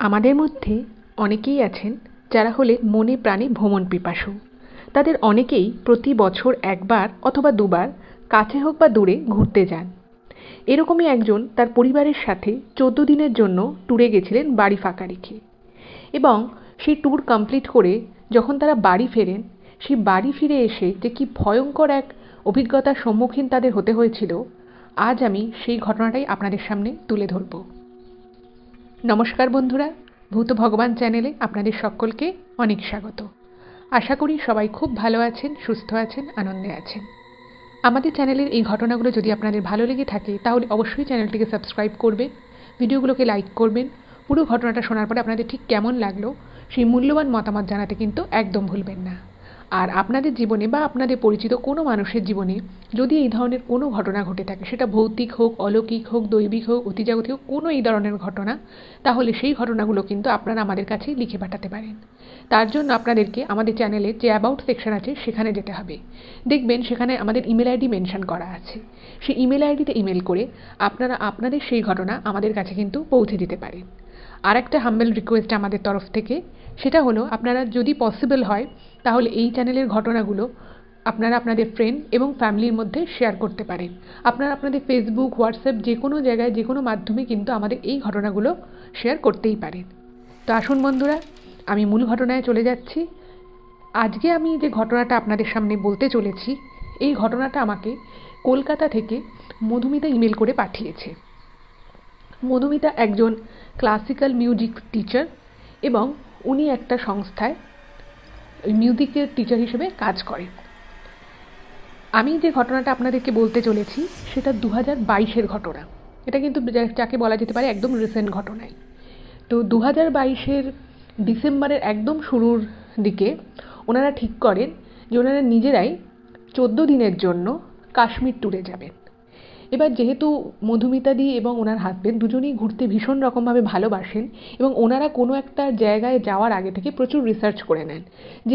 আমাদের মধ্যে অনেকেই আছেন যারা হলেন মনে প্রাণে ভ্রমণ পিপাসু। তাদের অনেকেই প্রতি বছর একবার অথবা দুবার কাছে হোক বা দূরে ঘুরতে যান। এরকমই একজন তার পরিবারের সাথে 14 দিনের জন্য ট্যুরে গেছিলেন বাড়ি ফাঁকা রেখে, এবং সেই ট্যুর কমপ্লিট করে যখন তারা বাড়ি ফেরেন, সেই বাড়ি ফিরে এসে যে কি ভয়ঙ্কর এক অভিজ্ঞতার সম্মুখীন তাদের হতে হয়েছিল, আজ আমি সেই ঘটনাটাই আপনাদের সামনে তুলে ধরব। নমস্কার বন্ধুরা, ভূত ভগবান চ্যানেলে আপনাদের সকলকে অনেক স্বাগত। আশা করি সবাই খুব ভালো আছেন, সুস্থ আছেন, আনন্দে আছেন। আমাদের চ্যানেলের এই ঘটনাগুলো যদি আপনাদের ভালো লেগে থাকে তাহলে অবশ্যই চ্যানেলটিকে সাবস্ক্রাইব করবেন, ভিডিওগুলোকে লাইক করবেন। পুরো ঘটনাটা শোনার পরে আপনাদের ঠিক কেমন লাগলো সেই মূল্যবান মতামত জানাতে কিন্তু একদম ভুলবেন না। আর আপনাদের জীবনে বা আপনাদের পরিচিত কোনো মানুষের জীবনে যদি এই ধরনের কোনো ঘটনা ঘটে থাকে, সেটা ভৌতিক হোক, অলৌকিক হোক, দৈবিক হোক, অতিজাগতিক হোক, কোনো এই ধরনের ঘটনা, তাহলে সেই ঘটনাগুলো কিন্তু আপনারা আমাদের কাছে লিখে পাঠাতে পারেন। তার জন্য আপনাদেরকে আমাদের চ্যানেলের যে অ্যাবাউট সেকশন আছে সেখানে যেতে হবে। দেখবেন সেখানে আমাদের ইমেল আইডি মেনশন করা আছে। সেই ইমেল আইডিতে ইমেল করে আপনারা আপনাদের সেই ঘটনা আমাদের কাছে কিন্তু পৌঁছে দিতে পারেন। আর একটা হাম্বল রিকোয়েস্ট আমাদের তরফ থেকে, সেটা হলো আপনারা যদি পসিবল হয় তাহলে এই চ্যানেলের ঘটনাগুলো আপনারা আপনাদের ফ্রেন্ড এবং ফ্যামিলির মধ্যে শেয়ার করতে পারেন। আপনারা আপনাদের ফেসবুক, হোয়াটসঅ্যাপ যে কোনো জায়গায় যে কোনো মাধ্যমে কিন্তু আমাদের এই ঘটনাগুলো শেয়ার করতেই পারেন। তো আসুন বন্ধুরা, আমি মূল ঘটনায় চলে যাচ্ছি। আজকে আমি যে ঘটনাটা আপনাদের সামনে বলতে চলেছি, এই ঘটনাটা আমাকে কলকাতা থেকে মধুমিতা ইমেল করে পাঠিয়েছে। মধুমিতা একজন ক্লাসিক্যাল মিউজিক টিচার এবং উনি একটা সংস্থায় মিউজিকের টিচার হিসেবে কাজ করে। আমি যে ঘটনাটা আপনাদেরকে বলতে চলেছি সেটা 2022-এর ঘটনা। এটা কিন্তু যাকে বলা যেতে পারে একদম রিসেন্ট ঘটনাই। তো 2022-এর ডিসেম্বরের একদম শুরুর দিকে ওনারা ঠিক করেন যে ওনারা নিজেরাই 14 দিনের জন্য কাশ্মীর ট্যুরে যাবেন। এবার যেহেতু মধুমিতাদি এবং ওনার হাজবেন্ড দুজনেই ঘুরতে ভীষণ রকমভাবে ভালোবাসেন, এবং ওনারা কোনো একটা জায়গায় যাওয়ার আগে থেকে প্রচুর রিসার্চ করে নেন যে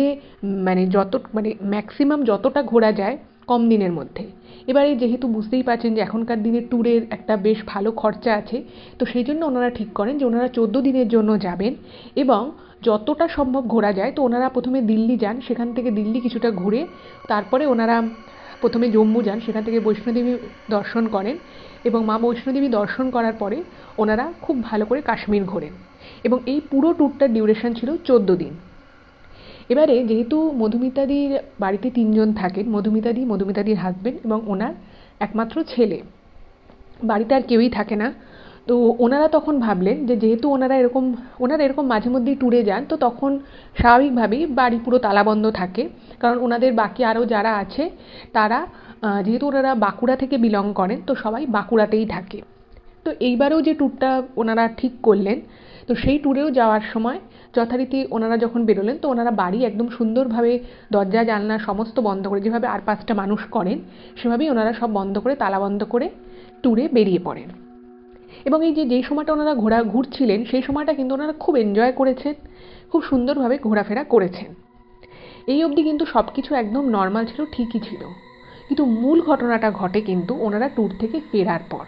ম্যাক্সিমাম যতটা ঘোরা যায় কম দিনের মধ্যে। এবারে যেহেতু বুঝতেই পারছেন যে এখনকার দিনে ট্যুরের একটা বেশ ভালো খরচা আছে, তো সেই জন্য ওনারা ঠিক করেন যে ওনারা 14 দিনের জন্য যাবেন এবং যতটা সম্ভব ঘোরা যায়। তো ওনারা প্রথমে দিল্লি যান, সেখান থেকে দিল্লি কিছুটা ঘুরে তারপরে ওনারা প্রথমে জম্মু যান, সেখান থেকে বৈষ্ণোদেবী দর্শন করেন, এবং মা বৈষ্ণোদেবী দর্শন করার পরে ওনারা খুব ভালো করে কাশ্মীর ঘোরেন, এবং এই পুরো ট্যুরটার ডিউরেশন ছিল 14 দিন। এবারে যেহেতু মধুমিতাদির বাড়িতে 3 জন থাকেন, মধুমিতাদি, মধুমিতাদির হাজবেন্ড এবং ওনার একমাত্র ছেলে, বাড়িতে আর কেউই থাকে না। তো ওনারা তখন ভাবলেন যে যেহেতু ওনারা এরকম মাঝে মধ্যেই ট্যুরে যান, তো তখন স্বাভাবিকভাবেই বাড়ি পুরো তালাবন্ধ থাকে, কারণ ওনাদের বাকি আরও যারা আছে তারা যেহেতু ওনারা বাঁকুড়া থেকে বিলং করেন, তো সবাই বাঁকুড়াতেই থাকে। তো এইবারেও যে ট্যুরটা ওনারা ঠিক করলেন, তো সেই ট্যুরেও যাওয়ার সময় যথারীতি ওনারা যখন বেরোলেন, তো ওনারা বাড়ি একদম সুন্দরভাবে দরজা জানলা সমস্ত বন্ধ করে, যেভাবে আর 5টা মানুষ করেন সেভাবেই ওনারা সব বন্ধ করে তালা বন্ধ করে ট্যুরে বেরিয়ে পড়েন। এবং এই যেই সময়টা ওনারা ঘুরছিলেন সেই সময়টা কিন্তু ওনারা খুব এনজয় করেছেন, খুব সুন্দরভাবে ঘোরাফেরা করেছেন। এই অবধি কিন্তু সব কিছু একদম নর্মাল ছিল, ঠিকই ছিল। কিন্তু মূল ঘটনাটা ঘটে কিন্তু ওনারা ট্যুর থেকে ফেরার পর।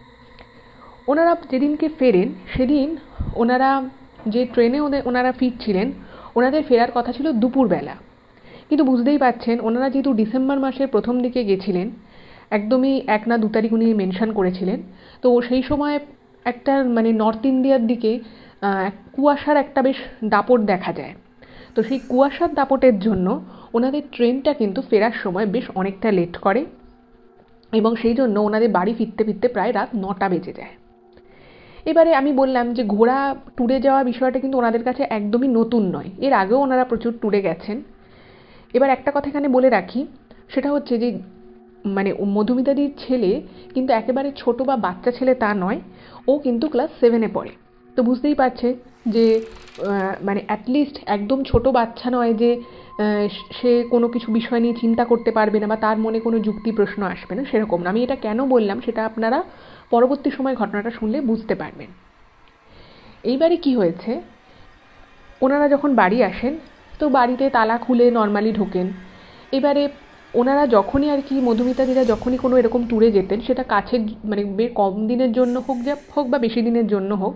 ওনারা যেদিনকে ফেরেন সেদিন ওনারা যে ট্রেনে ওনারা ফিরছিলেন, ওনাদের ফেরার কথা ছিল দুপুরবেলা। কিন্তু বুঝতেই পারছেন ওনারা যেহেতু ডিসেম্বর মাসের প্রথম দিকে গেছিলেন, একদমই 1 না 2 তারিখ উনি মেনশন করেছিলেন, তো সেই সময় একটা নর্থ ইন্ডিয়ার দিকে কুয়াশার একটা বেশ দাপট দেখা যায়। তো সেই কুয়াশার দাপটের জন্য ওনাদের ট্রেনটা কিন্তু ফেরার সময় বেশ অনেকটা লেট করে, এবং সেই জন্য ওনাদের বাড়ি ফিরতে ফিরতে প্রায় রাত 9টা বেজে যায়। এবারে আমি বললাম যে ঘোরা ট্যুরে যাওয়া বিষয়টা কিন্তু ওনাদের কাছে একদমই নতুন নয়, এর আগেও ওনারা প্রচুর ট্যুরে গেছেন। এবার একটা কথা এখানে বলে রাখি, সেটা হচ্ছে যে মধুমিতাদির ছেলে কিন্তু একেবারে ছোট বা বাচ্চা ছেলে তা নয়, ও কিন্তু ক্লাস 7-এ পড়ে। তো বুঝতেই পারছে যে অ্যাটলিস্ট একদম ছোট বাচ্চা নয় যে সে কোনো কিছু বিষয় নিয়ে চিন্তা করতে পারবে না বা তার মনে কোনো যুক্তি প্রশ্ন আসবে না, সেরকম না। আমি এটা কেন বললাম সেটা আপনারা পরবর্তী সময় ঘটনাটা শুনলে বুঝতে পারবেন। এইবারে কি হয়েছে, ওনারা যখন বাড়ি আসেন তো বাড়িতে তালা খুলে নর্মালি ঢোকেন। এবারে ওনারা যখনই আর কি মধুমিতাদিরা যখনই কোনো এরকম ট্যুরে যেতেন, সেটা কাছের কম দিনের জন্য হোক বা বেশি দিনের জন্য হোক,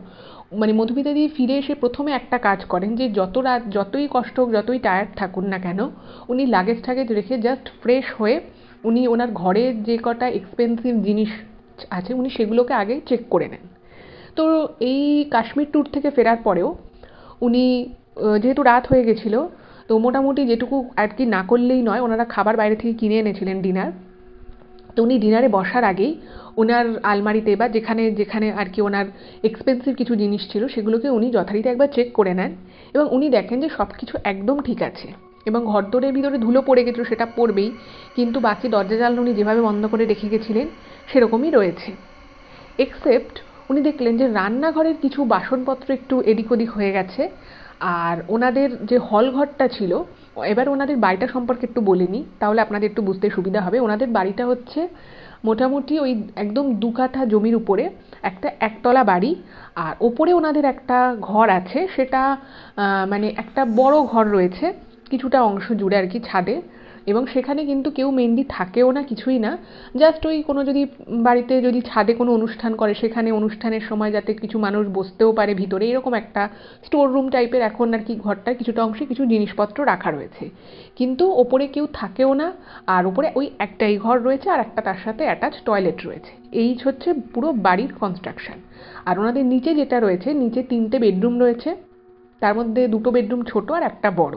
মানে মধুমিতা দি ফিরে এসে প্রথমে একটা কাজ করেন যে যত রাত যতই কষ্ট হোক যতই টায়ার্ড থাকুন না কেন উনি লাগেজ টাগেজ রেখে জাস্ট ফ্রেশ হয়ে উনি ওনার ঘরের যে কটা এক্সপেন্সিভ জিনিস আছে উনি সেগুলোকে আগে চেক করে নেন। তো এই কাশ্মীর ট্যুর থেকে ফেরার পরেও উনি যেহেতু রাত হয়ে গেছিলো তো মোটামুটি যেটুকু আর কি না করলেই নয়, ওনারা খাবার বাইরে থেকে কিনে এনেছিলেন ডিনার। তো উনি ডিনারে বসার আগেই ওনার আলমারিতে বা যেখানে যেখানে আর কি ওনার এক্সপেন্সিভ কিছু জিনিস ছিল সেগুলোকে উনি যথারীতি একবার চেক করে নেন এবং উনি দেখেন যে সব কিছু একদম ঠিক আছে এবং ঘরদোরের ভিতরে ধুলো পড়ে গেছিলো সেটা পড়বেই, কিন্তু বাকি দরজা জানলা উনি যেভাবে বন্ধ করে রেখে গেছিলেন সেরকমই রয়েছে। এক্সেপ্ট উনি দেখলেন যে রান্নাঘরের কিছু বাসনপত্র একটু এদিক ওদিক হয়ে গেছে। আর ওনাদের যে হল ঘরটা ছিল, এবার ওনাদের বাড়িটা সম্পর্কে একটু বলে নিই তাহলে আপনাদের একটু বুঝতে সুবিধা হবে। ওনাদের বাড়িটা হচ্ছে মোটামুটি ওই একদম 2 কাঠা জমির উপরে একটা একতলা বাড়ি, আর ওপরে ওনাদের একটা ঘর আছে, সেটা মানে একটা বড় ঘর রয়েছে কিছুটা অংশ জুড়ে আর কি ছাদে, এবং সেখানে কিন্তু কেউ মেনলি থাকেও না, কিছুই না। জাস্ট ওই কোনো যদি বাড়িতে যদি ছাদে কোনো অনুষ্ঠান করে সেখানে অনুষ্ঠানের সময় যাতে কিছু মানুষ বসতেও পারে ভিতরে, এরকম একটা স্টোর রুম টাইপের এখন আর কি ঘরটার কিছুটা অংশে কিছু জিনিসপত্র রাখা রয়েছে, কিন্তু ওপরে কেউ থাকেও না। আর ওপরে ওই একটাই ঘর রয়েছে আর একটা তার সাথে অ্যাটাচ টয়লেট রয়েছে। এই হচ্ছে পুরো বাড়ির কনস্ট্রাকশন। আর ওনাদের নিচে যেটা রয়েছে, নিচে 3টে বেডরুম রয়েছে, তার মধ্যে 2টো বেডরুম ছোট আর একটা বড়।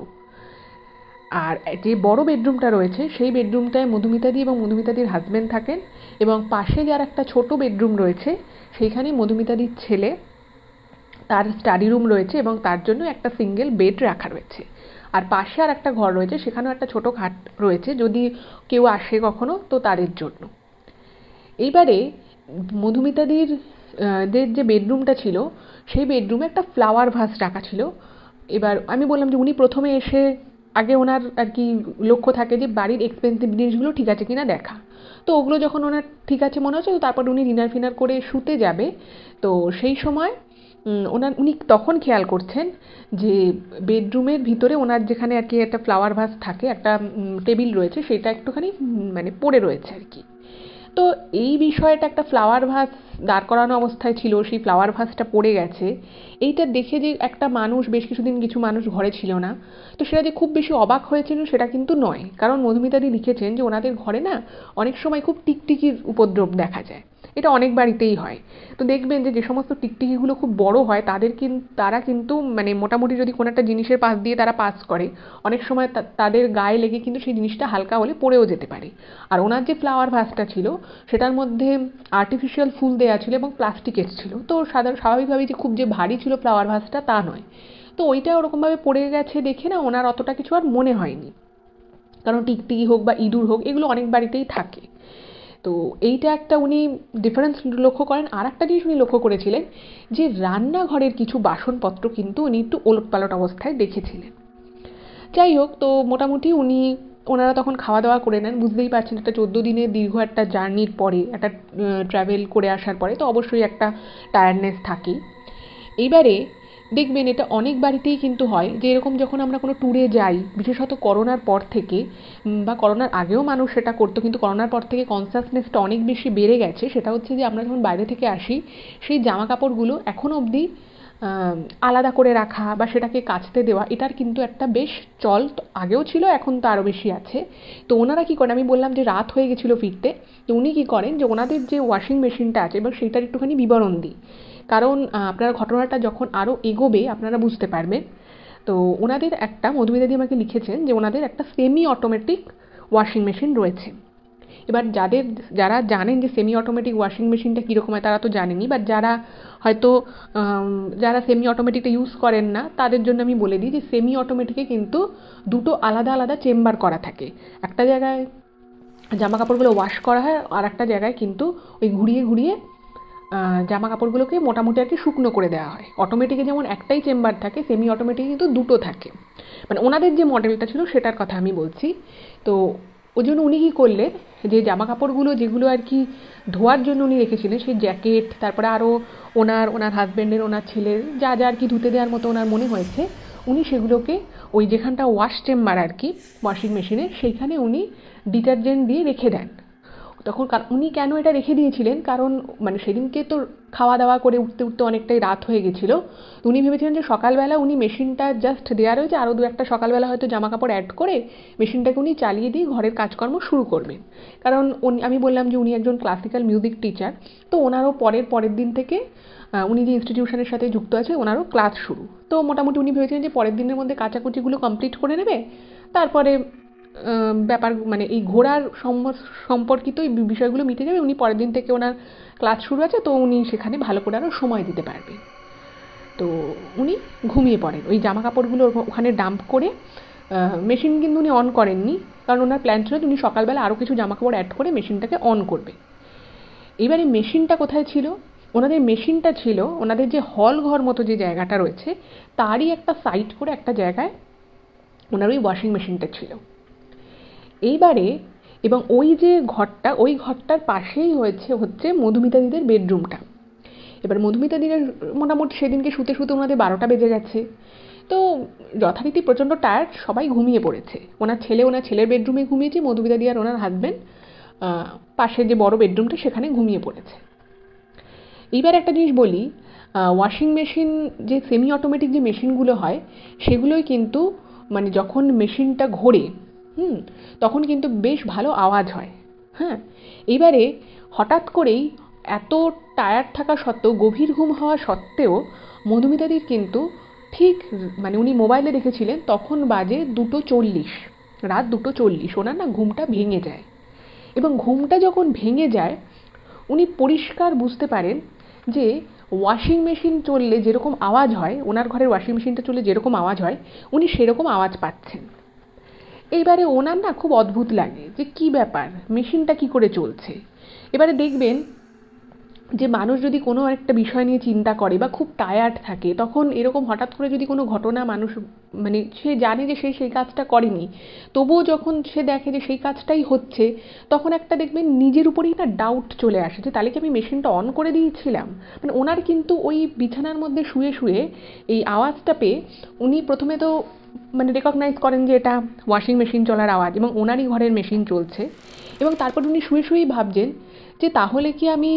আর যে বড় বেডরুমটা রয়েছে সেই বেডরুমটায় মধুমিতাদি এবং মধুমিতাদির হাজব্যান্ড থাকেন, এবং পাশে যার একটা ছোট বেডরুম রয়েছে সেইখানে মধুমিতাদির ছেলে, তার স্টাডি রুম রয়েছে এবং তার জন্য একটা সিঙ্গেল বেড রাখা রয়েছে। আর পাশে আর একটা ঘর রয়েছে, সেখানেও একটা ছোট খাট রয়েছে যদি কেউ আসে কখনো তো তাদের জন্য। এইবারে মধুমিতাদির যে বেডরুমটা ছিল সেই বেডরুমে একটা ফ্লাওয়ার ভাস রাখা ছিল। এবার আমি বললাম যে উনি প্রথমে এসে আগে ওনার আর কি লক্ষ্য থাকে যে বাড়ির এক্সপেন্সিভ জিনিসগুলো ঠিক আছে কিনা দেখা। তো ওগুলো যখন ওনার ঠিক আছে মনে হচ্ছে, তো তারপর উনি ডিনার ফিনার করে শুতে যাবে। তো সেই সময় উনি তখন খেয়াল করছেন যে বেডরুমের ভিতরে ওনার যেখানে আর কি একটা ফ্লাওয়ার ভাস থাকে, একটা টেবিল রয়েছে, সেটা একটুখানি মানে পড়ে রয়েছে আর কি। তো এই বিষয়টা, একটা ফ্লাওয়ার ভাস দাঁড় করানো অবস্থায় ছিল, সেই ফ্লাওয়ার ভাসটা পড়ে গেছে, এইটা দেখে যে একটা মানুষ, বেশ কিছুদিন কিছু মানুষ ঘরে ছিল না, তো সেটা যে খুব বেশি অবাক হয়েছিল সেটা কিন্তু নয়। কারণ মধুমিতাদি লিখেছেন যে ওনাদের ঘরে না অনেক সময় খুব টিকটিকির উপদ্রব দেখা যায়, এটা অনেক বাড়িতেই হয়। তো দেখবেন যে যে সমস্ত টিকটিকিগুলো খুব বড় হয় তারা কিন্তু মানে মোটামুটি যদি কোনো একটা জিনিসের পাশ দিয়ে তারা পাস করে, অনেক সময় তাদের গায়ে লেগে কিন্তু সেই জিনিসটা হালকা হলে পড়েও যেতে পারে। আর ওনার যে ফ্লাওয়ার ভাসটা ছিল সেটার মধ্যে আর্টিফিশিয়াল ফুল দেওয়া ছিল এবং প্লাস্টিকের ছিল, তো স্বাভাবিকভাবেই যে খুব যে ভারী ছিল ফ্লাওয়ার ভাসটা তা নয়। তো ওইটা ওরকমভাবে পড়ে গেছে দেখে না ওনার অতটা কিছু আর মনে হয়নি, কারণ টিকটিকি হোক বা ইঁদুর হোক এগুলো অনেক বাড়িতেই থাকে। তো এইটা একটা উনি ডিফারেন্স লক্ষ্য করেন। আর একটা জিনিস উনি লক্ষ্য করেছিলেন যে রান্নাঘরের কিছু বাসনপত্র কিন্তু উনি একটু ওলটপালট অবস্থায় দেখেছিলেন। যাই হোক, তো মোটামুটি ওনারা তখন খাওয়া দাওয়া করে নেন। বুঝতেই পারছেন একটা 14 দিনের দীর্ঘ একটা জার্নির পরে, একটা ট্রাভেল করে আসার পরে তো অবশ্যই একটা টায়ার্ডনেস থাকেই। এইবারে দেখবেন এটা অনেক বাড়িতেই কিন্তু হয় যে এরকম যখন আমরা কোনো ট্যুরে যাই, বিশেষত করোনার পর থেকে, বা করোনার আগেও মানুষ সেটা করতো কিন্তু করোনার পর থেকে কনসাসনেসটা অনেক বেশি বেড়ে গেছে। সেটা হচ্ছে যে আমরা যখন বাইরে থেকে আসি সেই জামা কাপড়গুলো এখনও অবধি আলাদা করে রাখা বা সেটাকে কাচতে দেওয়া, এটার কিন্তু একটা বেশ চল আগেও ছিল, এখন তো আরও বেশি আছে। তো ওনারা কী করেন, আমি বললাম যে রাত হয়ে গেছিলো ফিরতে, তো উনি কী করেন যে ওনাদের যে ওয়াশিং মেশিনটা আছে এবার সেইটার একটুখানি বিবরণ দিই, কারণ আপনারা ঘটনাটা যখন আরও এগোবে আপনারা বুঝতে পারবেন। তো ওনাদের একটা, মধুমিতাদি আমাকে লিখেছেন যে ওনাদের একটা সেমি অটোমেটিক ওয়াশিং মেশিন রয়েছে। এবার যারা জানেন যে সেমি অটোমেটিক ওয়াশিং মেশিনটা কীরকম হয় তারা তো জানেনই, বাট হয়তো যারা সেমি অটোমেটিকটা ইউজ করেন না তাদের জন্য আমি বলে দিই যে সেমি অটোমেটিকে কিন্তু 2টো আলাদা আলাদা চেম্বার করা থাকে। একটা জায়গায় জামা কাপড়গুলো ওয়াশ করা হয় আর একটা জায়গায় কিন্তু ওই ঘুরিয়ে ঘুরিয়ে জামা কাপড়গুলোকে মোটামুটি আর কি শুকনো করে দেওয়া হয়। অটোমেটিকে যেমন একটাই চেম্বার থাকে, সেমি অটোমেটিকে কিন্তু 2টো থাকে। মানে ওনাদের যে মডেলটা ছিল সেটার কথা আমি বলছি। তো ওই জন্য উনি কী করলেন, যে জামা কাপড়গুলো যেগুলো আর কি ধোয়ার জন্য উনি রেখেছিলেন, সেই জ্যাকেট, তারপরে আরও ওনার হাজব্যান্ডের, ওনার ছেলের যা যা আর কি ধুতে দেওয়ার মতো ওনার মনে হয়েছে, উনি সেগুলোকে ওই যেখানটা ওয়াশ চেম্বার আর কি ওয়াশিং মেশিনের, সেইখানে উনি ডিটারজেন্ট দিয়ে রেখে দেন। তখন উনি কেন এটা রেখে দিয়েছিলেন, কারণ মানে সেদিনকে তো খাওয়া দাওয়া করে উঠতে উঠতে অনেকটাই রাত হয়ে গেছিলো। উনি ভেবেছিলেন যে সকালবেলা উনি মেশিনটা জাস্ট দেওয়া রয়েছে, আরও দু একটা সকালবেলা হয়তো জামা কাপড় অ্যাড করে মেশিনটাকে উনি চালিয়ে দিয়ে ঘরের কাজকর্ম শুরু করবেন। কারণ আমি বললাম যে উনি একজন ক্লাসিক্যাল মিউজিক টিচার, তো ওনারও পরের দিন থেকে উনি যে ইনস্টিটিউশনের সাথে যুক্ত আছে ওনারও ক্লাস শুরু। তো মোটামুটি উনি ভেবেছিলেন যে পরের দিনের মধ্যে কাচাকুচিগুলো কমপ্লিট করে নেবে, তারপরে ব্যাপার মানে এই ঘোরার সম্পর্কিত এই বিষয়গুলো মিটে যাবে। উনি পরের দিন থেকে ওনার ক্লাস শুরু আছে, তো উনি সেখানে ভালো করে আরও সময় দিতে পারবেন। তো উনি ঘুমিয়ে পড়েন ওই জামা কাপড়গুলো ওখানে ডাম্প করে। মেশিন কিন্তু উনি অন করেননি, কারণ ওনার প্ল্যান ছিল উনি সকালবেলা আরও কিছু জামা কাপড় অ্যাড করে মেশিনটাকে অন করবে। এবারে মেশিনটা কোথায় ছিল? ওনাদের মেশিনটা ছিল ওনাদের যে হল ঘর মতো যে জায়গাটা রয়েছে তারই একটা সাইড করে একটা জায়গায় ওনার ওই ওয়াশিং মেশিনটা ছিল। এইবারে এবং ওই যে ঘরটা, ওই ঘরটার পাশেই হচ্ছে মধুমিতা দিদের বেডরুমটা। এবার মধুমিতা দিদের মোটামুটি সেদিনকে শুতে শুতে ওনাদের 12টা বেজে গেছে। তো যথারীতি প্রচণ্ড টায়ার্ড, সবাই ঘুমিয়ে পড়েছে। ওনার ছেলের বেডরুমে ঘুমিয়েছে, মধুমিতা দি আর ওনার হাজব্যান্ড পাশের যে বড় বেডরুমটা সেখানে ঘুমিয়ে পড়েছে। এইবার একটা জিনিস বলি, ওয়াশিং মেশিন যে সেমি অটোমেটিক যে মেশিনগুলো হয় সেগুলোই কিন্তু মানে যখন মেশিনটা ঘোরে তখন কিন্তু বেশ ভালো আওয়াজ হয়। হ্যাঁ, এইবারে হঠাৎ করেই এত টায়ার্ড থাকা সত্ত্বেও, গভীর ঘুম হওয়া সত্ত্বেও মধুমিতাদির কিন্তু ঠিক মানে উনি মোবাইলে দেখেছিলেন তখন বাজে 2:40, রাত 2:40। ওনার না ঘুমটা ভেঙে যায়, এবং ঘুমটা যখন ভেঙে যায় উনি পরিষ্কার বুঝতে পারেন যে ওয়াশিং মেশিন চললে যেরকম আওয়াজ হয়, ওনার ঘরের ওয়াশিং মেশিনটা চললে যেরকম আওয়াজ হয় উনি সেরকম আওয়াজ পাচ্ছেন। এইবারে ওনার না খুব অদ্ভুত লাগে যে কী ব্যাপার, মেশিনটা কী করে চলছে। এবারে দেখবেন যে মানুষ যদি কোনো একটা বিষয় নিয়ে চিন্তা করে বা খুব টায়ার্ড থাকে, তখন এরকম হঠাৎ করে যদি কোনো ঘটনা মানুষ মানে সে জানে যে সে সেই কাজটা করেনি, তবুও যখন সে দেখে যে সেই কাজটাই হচ্ছে, তখন একটা দেখবেন নিজের উপরেই না ডাউট চলে আসে যে তাহলে কি আমি মেশিনটা অন করে দিয়েছিলাম। মানে ওনার কিন্তু ওই বিছানার মধ্যে শুয়ে শুয়ে এই আওয়াজটা পেয়ে উনি প্রথমে তো মানে রেকগনাইজ করেন যে এটা ওয়াশিং মেশিন চলার আওয়াজ এবং ওনারই ঘরের মেশিন চলছে, এবং তারপর উনি শুয়ে শুয়েই ভাবছেন যে তাহলে কি আমি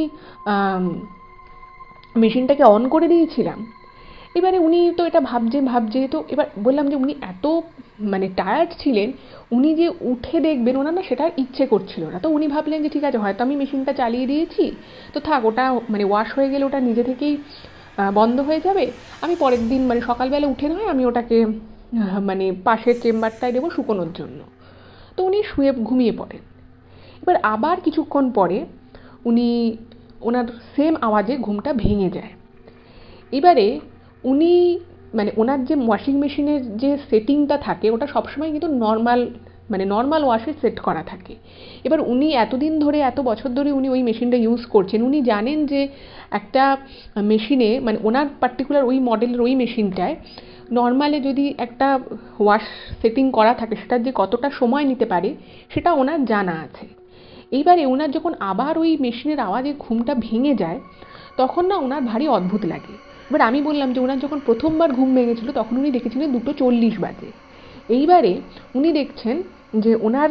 মেশিনটাকে অন করে দিয়েছিলাম। এবারে উনি তো এটা ভাবছে তো এবার বললাম যে উনি এত মানে টায়ার্ড ছিলেন, উনি যে উঠে দেখবেন ওনার না সেটা ইচ্ছে করছিল না। তো উনি ভাবলেন যে ঠিক আছে, হয়তো আমি মেশিনটা চালিয়ে দিয়েছি, তো থাক, ওটা মানে ওয়াশ হয়ে গেলে ওটা নিজে থেকেই বন্ধ হয়ে যাবে, আমি পরের দিন মানে সকালবেলা উঠে নয় আমি ওটাকে মানে পাশের চেম্বারটায় দেবো শুকোনোর জন্য। তো উনি ঘুমিয়ে পড়েন। এবার আবার কিছুক্ষণ পরে উনি ওনার সেম আওয়াজে ঘুমটা ভেঙে যায়। এবারে উনি মানে ওনার যে ওয়াশিং মেশিনের যে সেটিংটা থাকে ওটা সবসময় কিন্তু নর্মাল ওয়াশে সেট করা থাকে। এবার উনি এতদিন ধরে, এত বছর ধরে উনি ওই মেশিনটা ইউজ করছেন, উনি জানেন যে একটা মেশিনে মানে ওনার পার্টিকুলার ওই মডেলের ওই মেশিনটায় নর্মালে যদি একটা ওয়াশ সেটিং করা থাকে সেটার যে কতটা সময় নিতে পারে সেটা ওনার জানা আছে। এইবারে ওনার যখন আবার ওই মেশিনের আওয়াজে ঘুমটা ভেঙে যায় তখন না ওনার ভারী অদ্ভুত লাগে। এবার আমি বললাম যে ওনার যখন প্রথমবার ঘুম ভেঙেছিল তখন উনি দেখেছিলেন 2:40 বাজে। এইবারে উনি দেখছেন যে ওনার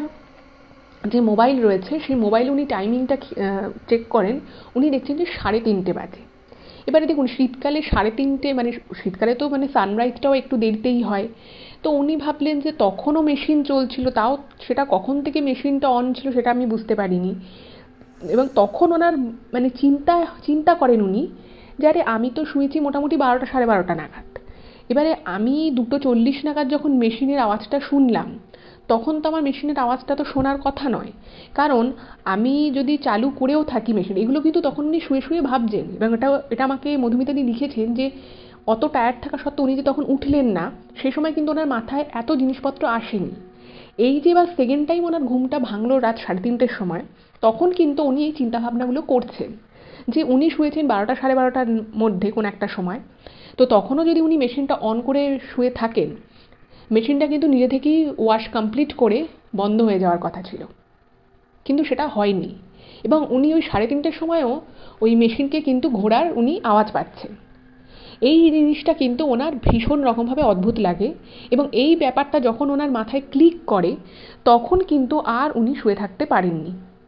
যে মোবাইল রয়েছে সেই মোবাইলে উনি টাইমিংটা চেক করেন, উনি দেখছেন যে 3:30 বাজে। এবারে দেখুন শীতকালে 3:30 মানে শীতকালে তো মানে সানরাইজটাও একটু দেরিতেই হয়। তো উনি ভাবলেন যে তখনও মেশিন চলছিল, তাও সেটা কখন থেকে মেশিনটা অন ছিল সেটা আমি বুঝতে পারিনি। এবং তখন ওনার মানে চিন্তা করেন উনি যে আরে আমি তো শুয়েছি মোটামুটি 12টা 12:30 নাগাদ। এবারে আমি 2:40 নাগাদ যখন মেশিনের আওয়াজটা শুনলাম তখন তো আমার মেশিনের আওয়াজটা তো শোনার কথা নয়, কারণ আমি যদি চালু করেও থাকি মেশিন, এগুলো কিন্তু তখন উনি শুয়ে শুয়ে ভাবছেন। এবং এটা আমাকে মধুমিতাদি লিখেছেন যে অত টায়ার্ড থাকা সত্ত্বেও উনি যে তখন উঠলেন না সেই সময় কিন্তু ওনার মাথায় এত জিনিসপত্র আসেনি। এই যে এবার সেকেন্ড টাইম ওনার ঘুমটা ভাঙলো রাত 3:30-র সময়, তখন কিন্তু উনি এই চিন্তাভাবনাগুলো করছেন যে উনি শুয়েছেন 12টা 12:30টার মধ্যে কোন একটা সময়, তো তখনও যদি উনি মেশিনটা অন করে শুয়ে থাকেন মেশিনটা কিন্তু নিজে থেকেই ওয়াশ কমপ্লিট করে বন্ধ হয়ে যাওয়ার কথা ছিল, কিন্তু সেটা হয়নি। এবং উনি ওই 3:30-র সময়ও ওই মেশিনকে কিন্তু ঘোরার উনি আওয়াজ পাচ্ছেন। এই জিনিসটা কিন্তু ওনার ভীষণ রকমভাবে অদ্ভুত লাগে, এবং এই ব্যাপারটা যখন ওনার মাথায় ক্লিক করে তখন কিন্তু আর উনি শুয়ে থাকতে পারেননি।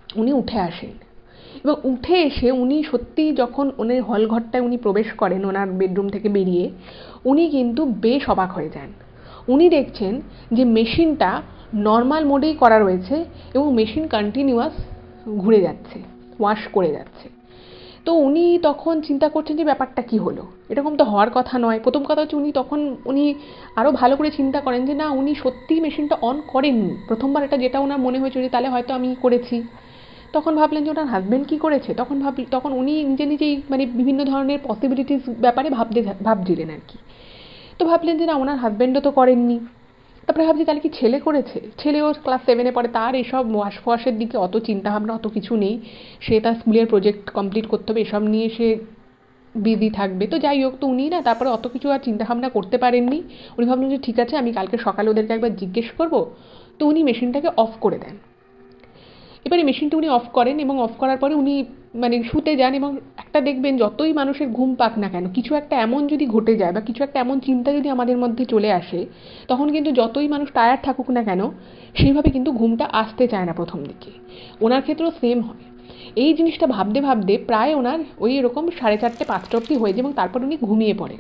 উনি উঠে আসেন এবং উঠে এসে উনি সত্যিই যখন ওনার হলঘরটায় উনি প্রবেশ করেন ওনার বেডরুম থেকে বেরিয়ে, উনি কিন্তু বেশ অবাক হয়ে যান। উনি দেখছেন যে মেশিনটা নর্মাল মোডেই করা রয়েছে এবং মেশিন কন্টিনিউয়াস ঘুরে যাচ্ছে, ওয়াশ করে যাচ্ছে। তো উনি তখন চিন্তা করছেন যে ব্যাপারটা কি হলো, এরকম তো হওয়ার কথা নয়। প্রথম কথা হচ্ছে উনি আরও ভালো করে চিন্তা করেন যে না, উনি সত্যিই মেশিনটা অন করেননি। প্রথমবার এটা যেটা ওনার মনে হয়েছিল যে তাহলে হয়তো আমি করেছি। তখন ভাবলেন যে ওনার হাজব্যান্ড কী করেছে, তখন উনি নিজেই মানে বিভিন্ন ধরনের পসিবিলিটিস ব্যাপারে ভাবছিলেন আর কি। তো ভাবলেন যে না, ওনার হাজব্যান্ডও তো করেননি। তারপরে ভাবছি তাহলে কি ছেলে করেছে, ছেলেও ক্লাস 7-এ পড়ে, তার এসব ওয়াশ ফোয়াশের দিকে অত চিন্তাভাবনা অত কিছু নেই, সে তার স্কুলের প্রজেক্ট কমপ্লিট করতে হবে, এসব নিয়ে সে বিজি থাকবে। তো যাই হোক, তো উনি না তারপরে অত কিছু আর চিন্তাভাবনা করতে পারেননি। উনি ভাবলেন যে ঠিক আছে, আমি কালকে সকালে ওদেরকে একবার জিজ্ঞেস করবো। তো উনি মেশিনটাকে অফ করে দেন। এবারে মেশিনটা উনি অফ করেন এবং অফ করার পরে উনি মানে শুতে যান। এবং একটা দেখবেন, যতই মানুষের ঘুম পাক না কেন, কিছু একটা এমন যদি ঘটে যায় বা কিছু একটা এমন চিন্তা যদি আমাদের মধ্যে চলে আসে, তখন কিন্তু যতই মানুষ টায়ার্ড থাকুক না কেন, সেইভাবে কিন্তু ঘুমটা আসতে চায় না প্রথম দিকে। ওনার ক্ষেত্রেও সেম হয়। এই জিনিসটা ভাবতে ভাবতে প্রায় ওনার ওই এরকম 4:30-5টা অবধি হয়ে যায় এবং তারপর উনি ঘুমিয়ে পড়েন।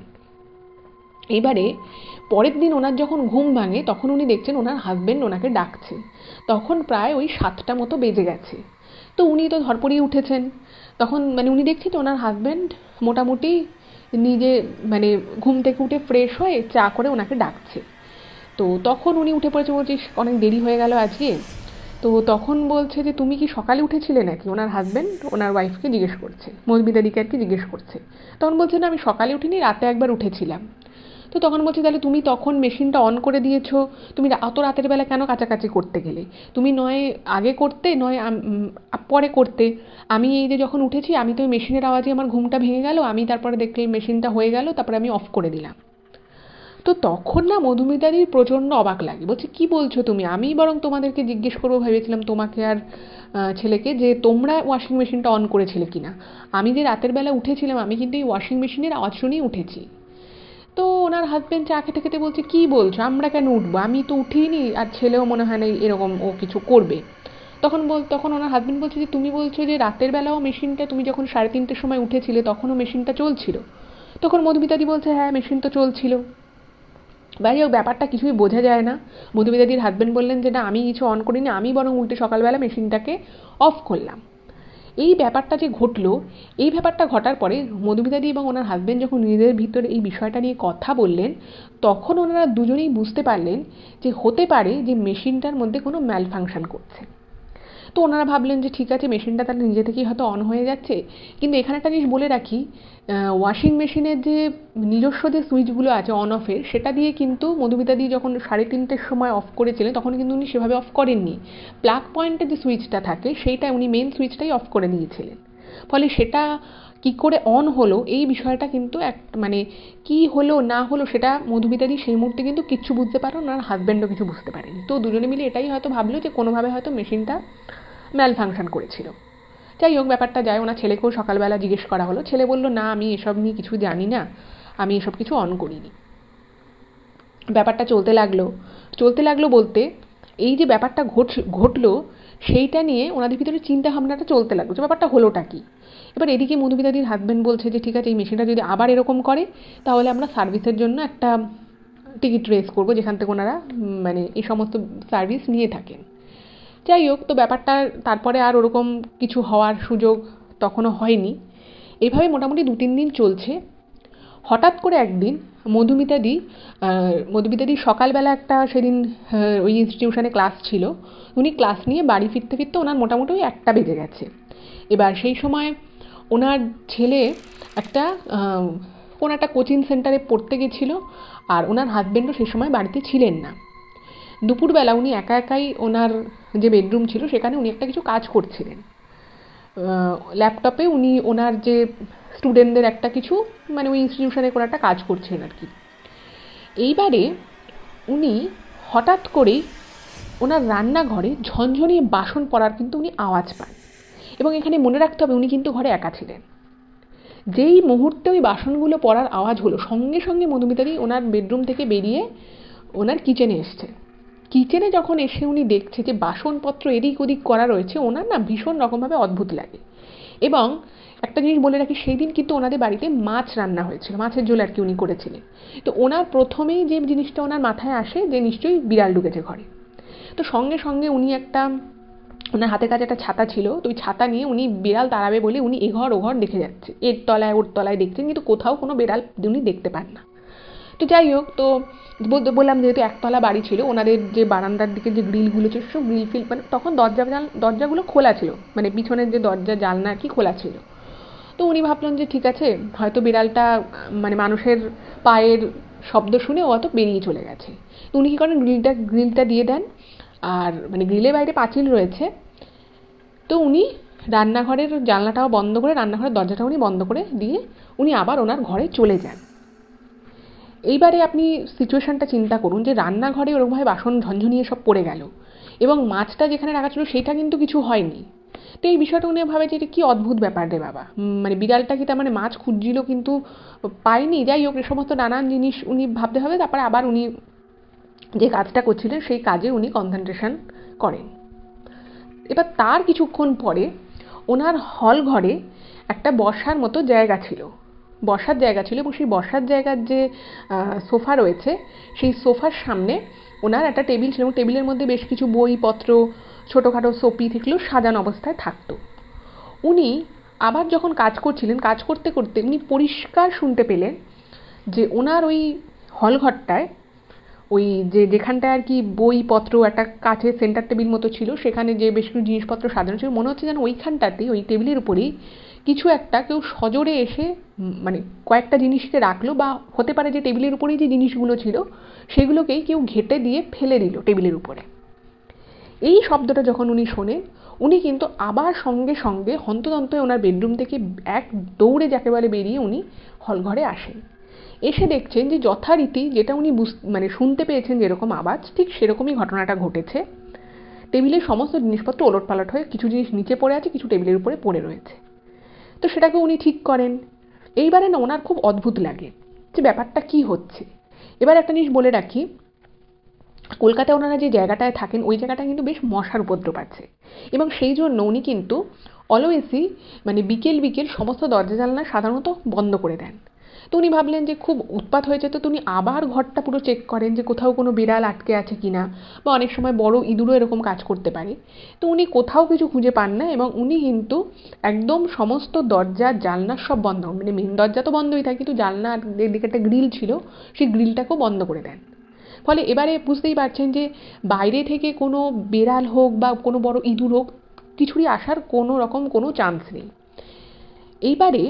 এবারে পরের দিন ওনার যখন ঘুম ভাঙে, তখন উনি দেখছেন ওনার হাজব্যান্ড ওনাকে ডাকছে। তখন প্রায় ওই 7টা মতো বেজে গেছে। তো উনি তো ধরপড়িয়ে উঠেছেন। তখন মানে উনি দেখছেন যে ওনার হাজব্যান্ড মোটামুটি নিজে মানে ঘুম থেকে উঠে ফ্রেশ হয়ে চা করে ওনাকে ডাকছে। তো তখন উনি উঠে পড়েছে, বলছে অনেক দেরি হয়ে গেল আজকে। তো তখন বলছে যে তুমি কি সকালে উঠেছিলে নাকি, ওনার হাজব্যান্ড ওনার ওয়াইফকে জিজ্ঞেস করছে, মধুমিতাদিকে আর কি জিজ্ঞেস করছে। তখন বলছে না, আমি সকালে উঠিনি, রাতে একবার উঠেছিলাম। তো তখন বলছে তাহলে তুমি তখন মেশিনটা অন করে দিয়েছো, তুমি অত রাতের বেলা কেন কাচাকাচি করতে গেলে? তুমি নয় আগে করতে, নয় পরে করতে। আমি এই যে যখন উঠেছি, আমি তো ওই মেশিনের আওয়াজে আমার ঘুমটা ভেঙে গেল, আমি তারপরে দেখলাম মেশিনটা হয়ে গেল, তারপরে আমি অফ করে দিলাম। তো তখন না মধুমিতাদির প্রচণ্ড অবাক লাগে, বলছে কি বলছো তুমি, আমি বরং তোমাদেরকে জিজ্ঞেস করবো ভেবেছিলাম, তোমাকে আর ছেলেকে, যে তোমরা ওয়াশিং মেশিনটা অন করেছিলে কিনা। আমি যে রাতের বেলা উঠেছিলাম, আমি কিন্তু এই ওয়াশিং মেশিনের আওয়াজ শুনেই উঠেছি। তো ওনার হাজব্যান্ড চা খেতে খেতে বলছে কি বলছো, আমরা কেন উঠবো, আমি তো উঠিনি, আর ছেলেও মনে হয় না এরকম ও কিছু করবে। তখন ওনার হাজব্যান্ড বলছে যে তুমি বলছো যে রাতের বেলাও মেশিনটা, তুমি যখন 3:30-র সময় উঠেছিলে তখনও মেশিনটা চলছিল? তখন মধুমিতাদি বলছে হ্যাঁ, মেশিন তো চলছিল। যাই হোক, ব্যাপারটা কিছুই বোঝা যায় না। মধুমিতাদির হাজব্যান্ড বললেন যে না, আমি কিছু অন করিনি, আমি বরং উল্টে সকালবেলা মেশিনটাকে অফ করলাম। এই ব্যাপারটা যে ঘটলো, এই ব্যাপারটা ঘটার পরে মধুমিতাদি এবং ওনার হাজব্যান্ড যখন নিজেদের ভিতরে এই বিষয়টা নিয়ে কথা বললেন, তখন ওনারা দুজনেই বুঝতে পারলেন যে হতে পারে যে মেশিনটার মধ্যে কোনো ম্যাল ফাংশন করছে। তো ওনারা ভাবলেন যে ঠিক আছে, মেশিনটা তাহলে নিজে থেকেই হয়তো অন হয়ে যাচ্ছে। কিন্তু এখানে একটা জিনিস বলে রাখি, ওয়াশিং মেশিনের যে নিজস্ব যে সুইচগুলো আছে অন অফের, সেটা দিয়ে কিন্তু মধুমিতাদি যখন 3:30-র সময় অফ করেছিলেন, তখন কিন্তু উনি সেভাবে অফ করেননি। প্লাগ পয়েন্টের যে সুইচটা থাকে, সেইটা উনি মেন সুইচটাই অফ করে নিয়েছিলেন। ফলে সেটা কি করে অন হলো, এই বিষয়টা কিন্তু মানে কি হলো না হলো, সেটা মধুমিতাদি সেই মুহূর্তে কিন্তু কিচ্ছু বুঝতে পারেন, ওনার হাজব্যান্ডও কিছু বুঝতে পারেনি। তো দুজনে মিলে এটাই হয়তো ভাবলো যে কোনোভাবে হয়তো মেশিনটা ম্যাল ফাংশন করেছিল। যাই হোক, ব্যাপারটা যায়, ওনার ছেলেকেও সকালবেলা জিজ্ঞেস করা হলো। ছেলে বলল না, আমি এসব নিয়ে কিছু জানি না, আমি এসব কিছু অন করিনি। ব্যাপারটা চলতে লাগলো বলতে এই যে ব্যাপারটা ঘটলো, সেইটা নিয়ে ওনাদের ভিতরে চিন্তা ভাবনাটা চলতে লাগলো যে ব্যাপারটা হলোটা কি। এবার এদিকে মধুমিতাদির হাজব্যান্ড বলছে যে ঠিক আছে, এই মেশিনটা যদি আবার এরকম করে, তাহলে আমরা সার্ভিসের জন্য একটা টিকিট রেস করবো, যেখান থেকে ওনারা মানে এই সমস্ত সার্ভিস নিয়ে থাকেন। যাই হোক, তো ব্যাপারটা তারপরে আর ওরকম কিছু হওয়ার সুযোগ তখনও হয়নি। এইভাবে মোটামুটি 2-3 দিন চলছে। হঠাৎ করে একদিন মধুমিতাদি সকালবেলা একটা সেদিন ওই ইনস্টিটিউশনে ক্লাস ছিল। উনি ক্লাস নিয়ে বাড়ি ফিরতে ফিরতে ওনার মোটামুটি ওই 1টা বেজে গেছে। এবার সেই সময় ওনার ছেলে একটা কোনো একটা কোচিং সেন্টারে পড়তে গেছিলো, আর ওনার হাজব্যান্ডও সেই সময় বাড়িতে ছিলেন না। দুপুরবেলা উনি একা একাই ওনার যে বেডরুম ছিল, সেখানে উনি একটা কিছু কাজ করছিলেন। ল্যাপটপে উনি ওনার যে স্টুডেন্টদের একটা কিছু মানে ওই ইনস্টিটিউশনে কোনো একটা কাজ করছেন আর কি। এইবারে উনি হঠাৎ করেই ওনার রান্নাঘরে ঝনঝনিয়ে বাসন পড়ার কিন্তু উনি আওয়াজ পান। এবং এখানে মনে রাখতে হবে, উনি কিন্তু ঘরে একা ছিলেন। যেই মুহূর্তে ওই বাসনগুলো পড়ার আওয়াজ হলো, সঙ্গে সঙ্গে মধুমিতাদি ওনার বেডরুম থেকে বেরিয়ে ওনার কিচেনে এসছে। কিচেনে যখন এসে উনি দেখছে যে বাসনপত্র এদিক ওদিক করা রয়েছে, ওনার না ভীষণ রকমভাবে অদ্ভুত লাগে। এবং একটা জিনিস বলে রাখি, সেই দিন কিন্তু ওনাদের বাড়িতে মাছ রান্না হয়েছিল, মাছের ঝোল আর কি উনি করেছিলেন। তো ওনার প্রথমেই যে জিনিসটা ওনার মাথায় আসে যে নিশ্চয়ই বিড়াল ঢুকেছে ঘরে। তো সঙ্গে সঙ্গে উনি ওনার হাতের কাছে একটা ছাতা ছিল, তো ওই ছাতা নিয়ে উনি বিড়াল তাড়াবে বলে উনি এঘর ওঘর দেখে যাচ্ছে, এর তলায় ওর তলায় দেখছেন, কিন্তু কোথাও কোনো বিড়াল উনি দেখতে পান না। তো যাই হোক, তো বললাম যেহেতু একতলা বাড়ি ছিল, ওনাদের যে বারান্দার দিকে যে গ্রিলগুলো ছিল সব গ্রিল ফিল, মানে তখন দরজাগুলো খোলা ছিল, মানে পিছনের যে দরজা জানলা আর কি খোলা ছিল। তো উনি ভাবলেন যে ঠিক আছে, হয়তো বিড়ালটা মানে মানুষের পায়ের শব্দ শুনে ও হয়তো বেরিয়ে চলে গেছে। তো উনি কী করেন, গ্রিলটা দিয়ে দেন। আর মানে গ্রিলের বাইরে পাঁচিল রয়েছে, তো উনি রান্নাঘরের জানলাটাও বন্ধ করে, রান্নাঘরের দরজাটাও উনি বন্ধ করে দিয়ে উনি আবার ওনার ঘরে চলে যান। এইবারে আপনি সিচুয়েশানটা চিন্তা করুন যে রান্নাঘরে ওরকমভাবে বাসন ঝনঝনিয়ে সব পড়ে গেল, এবং মাছটা যেখানে রাখা ছিল সেটা কিন্তু কিছু হয়নি। তো এই বিষয়টা উনি ভাবে যে এটা কী অদ্ভুত ব্যাপার রে বাবা, মানে বিড়ালটা কি তার মানে মাছ খুঁজছিল কিন্তু পায়নি। যাই হোক, এ সমস্ত নানান জিনিস উনি ভাবতে হবে। তারপরে আবার উনি যে কাজটা করছিলেন সেই কাজে উনি কনসেন্ট্রেশন করেন। এবার তার কিছুক্ষণ পরে ওনার হল ঘরে একটা বসার মতো জায়গা ছিল, এবং সেই বসার জায়গার যে সোফা রয়েছে, সেই সোফার সামনে ওনার একটা টেবিল ছিল, এবং টেবিলের মধ্যে বেশ কিছু বইপত্র, ছোটোখাটো শোপিস এগুলো সাজানো অবস্থায় থাকতো। উনি আবার যখন কাজ করছিলেন, কাজ করতে করতে উনি পরিষ্কার শুনতে পেলেন যে ওনার ওই হলঘরটায়, ওই যেখানটায় আর কি বইপত্র, একটা কাঠের সেন্টার টেবিল মতো ছিল, সেখানে যে বেশ কিছু জিনিসপত্র সাজানো ছিল, মনে হচ্ছে যেন ওইখানটাতেই, ওই টেবিলের উপরেই কিছু একটা কেউ সজোরে এসে মানে কয়েকটা জিনিসকে রাখলো, বা হতে পারে যে টেবিলের উপরেই যে জিনিসগুলো ছিল সেগুলোকেই কেউ ঘেঁটে দিয়ে ফেলে দিল টেবিলের উপরে। এই শব্দটা যখন উনি শোনেন, উনি কিন্তু আবার সঙ্গে সঙ্গে হন্তদন্ত ওনার বেডরুম থেকে এক দৌড়ে যাকে বলে বেরিয়ে উনি হলঘরে আসেন। এসে দেখছেন যে যথারীতি যেটা উনি মানে শুনতে পেয়েছেন যেরকম আওয়াজ, ঠিক সেরকমই ঘটনাটা ঘটেছে। টেবিলের সমস্ত জিনিসপত্র ওলটপালট হয়ে কিছু জিনিস নিচে পড়ে আছে, কিছু টেবিলের উপরে পড়ে রয়েছে। তো সেটাকে উনি ঠিক করেন। এইবারে না ওনার খুব অদ্ভুত লাগে যে ব্যাপারটা কি হচ্ছে। এবার একটা জিনিস বলে রাখি, কলকাতায় ওনারা যে জায়গাটায় থাকেন ওই জায়গাটায় কিন্তু বেশ মশার উপদ্রব আছে, এবং সেই জন্য উনি কিন্তু অলওয়েজই মানে বিকেল সমস্ত দরজা জানলা সাধারণত বন্ধ করে দেন। তো উনি ভাবলেন যে খুব উৎপাত হয়েছে, তো উনি আবার ঘরটা পুরো চেক করেন যে কোথাও কোনো বিড়াল আটকে আছে কিনা, বা অনেক সময় বড় ইঁদুরও এরকম কাজ করতে পারে। তো উনি কোথাও কিছু খুঁজে পান না, এবং উনি কিন্তু একদম সমস্ত দরজা জানলা সব বন্ধ, মানে মেন দরজা তো বন্ধই থাকে, কিন্তু জানলার দিকে একটা গ্রিল ছিল, সেই গ্রিলটাকেও বন্ধ করে দেন। ফলে এবারে বুঝতেই পারছেন যে বাইরে থেকে কোনো বিড়াল হোক বা কোনো বড় ইঁদুর হোক, কিছুরই আসার কোনো রকম কোনো চান্স নেই। এইবারে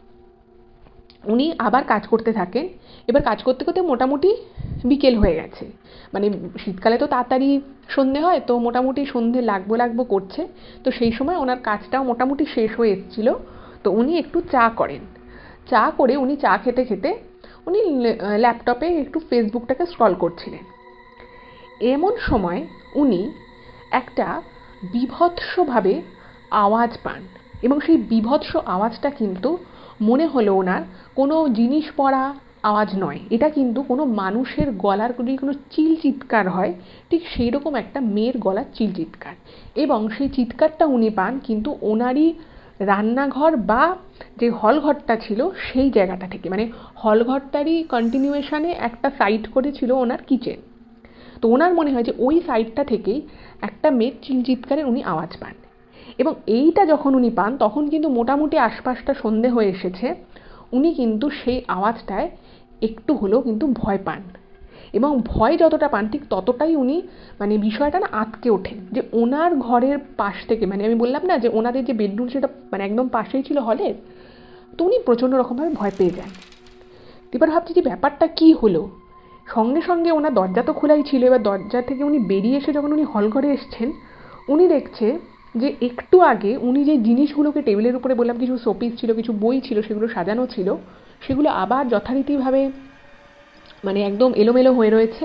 উনি আবার কাজ করতে থাকেন। এবার কাজ করতে করতে মোটামুটি বিকেল হয়ে গেছে, মানে শীতকালে তো তাড়াতাড়ি সন্ধে হয়, তো মোটামুটি সন্ধে লাগবো করছে। তো সেই সময় ওনার কাজটাও মোটামুটি শেষ হয়ে এসেছিল। তো উনি একটু চা করেন। চা করে উনি চা খেতে খেতে উনি ল্যাপটপে একটু ফেসবুকটাকে স্ক্রল করছিলেন। এমন সময় উনি একটা বীভৎসভাবে আওয়াজ পান, এবং সেই বীভৎস আওয়াজটা কিন্তু মনে হলো ওনার কোনো জিনিস পড়া আওয়াজ নয়, এটা কিন্তু কোনো মানুষের গলার যদি কোনো চিৎকার হয় ঠিক সেই রকম একটা মেয়ের গলার চিৎকার। এবং সেই চিৎকারটা উনি পান কিন্তু ওনারই রান্নাঘর বা যে হলঘরটা ছিল সেই জায়গাটা থেকে, মানে হলঘরটারই কন্টিনিউয়েশনে একটা সাইড করে ছিল ওনার কিচেন। তো ওনার মনে হয় যে ওই সাইডটা থেকেই একটা মেয়ের চিৎকারের উনি আওয়াজ পান, এবং এইটা যখন উনি পান তখন কিন্তু মোটামুটি আশপাশটা সন্ধে হয়ে এসেছে। উনি কিন্তু সেই আওয়াজটায় একটু হলেও কিন্তু ভয় পান, এবং ভয় যতটা পান ঠিক ততটাই উনি মানে বিষয়টা না আঁতকে ওঠেন যে ওনার ঘরের পাশ থেকে, মানে আমি বললাম না যে ওনাদের যে বেডরুম সেটা মানে একদম পাশেই ছিল হলের, তো উনি প্রচণ্ড রকমভাবে ভয় পেয়ে যান। এবার ভাবছি যে ব্যাপারটা কী হলো। সঙ্গে সঙ্গে ওনার দরজা তো খোলাই ছিল, এবার দরজা থেকে উনি বেরিয়ে এসে যখন উনি হলঘরে এসছেন, উনি দেখছে যে একটু আগে উনি যে জিনিসগুলোকে টেবিলের উপরে বললাম কিছু শোপিস ছিল, কিছু বই ছিল, সেগুলো সাজানো ছিল, সেগুলো আবার যথারীতিভাবে মানে একদম এলোমেলো হয়ে রয়েছে।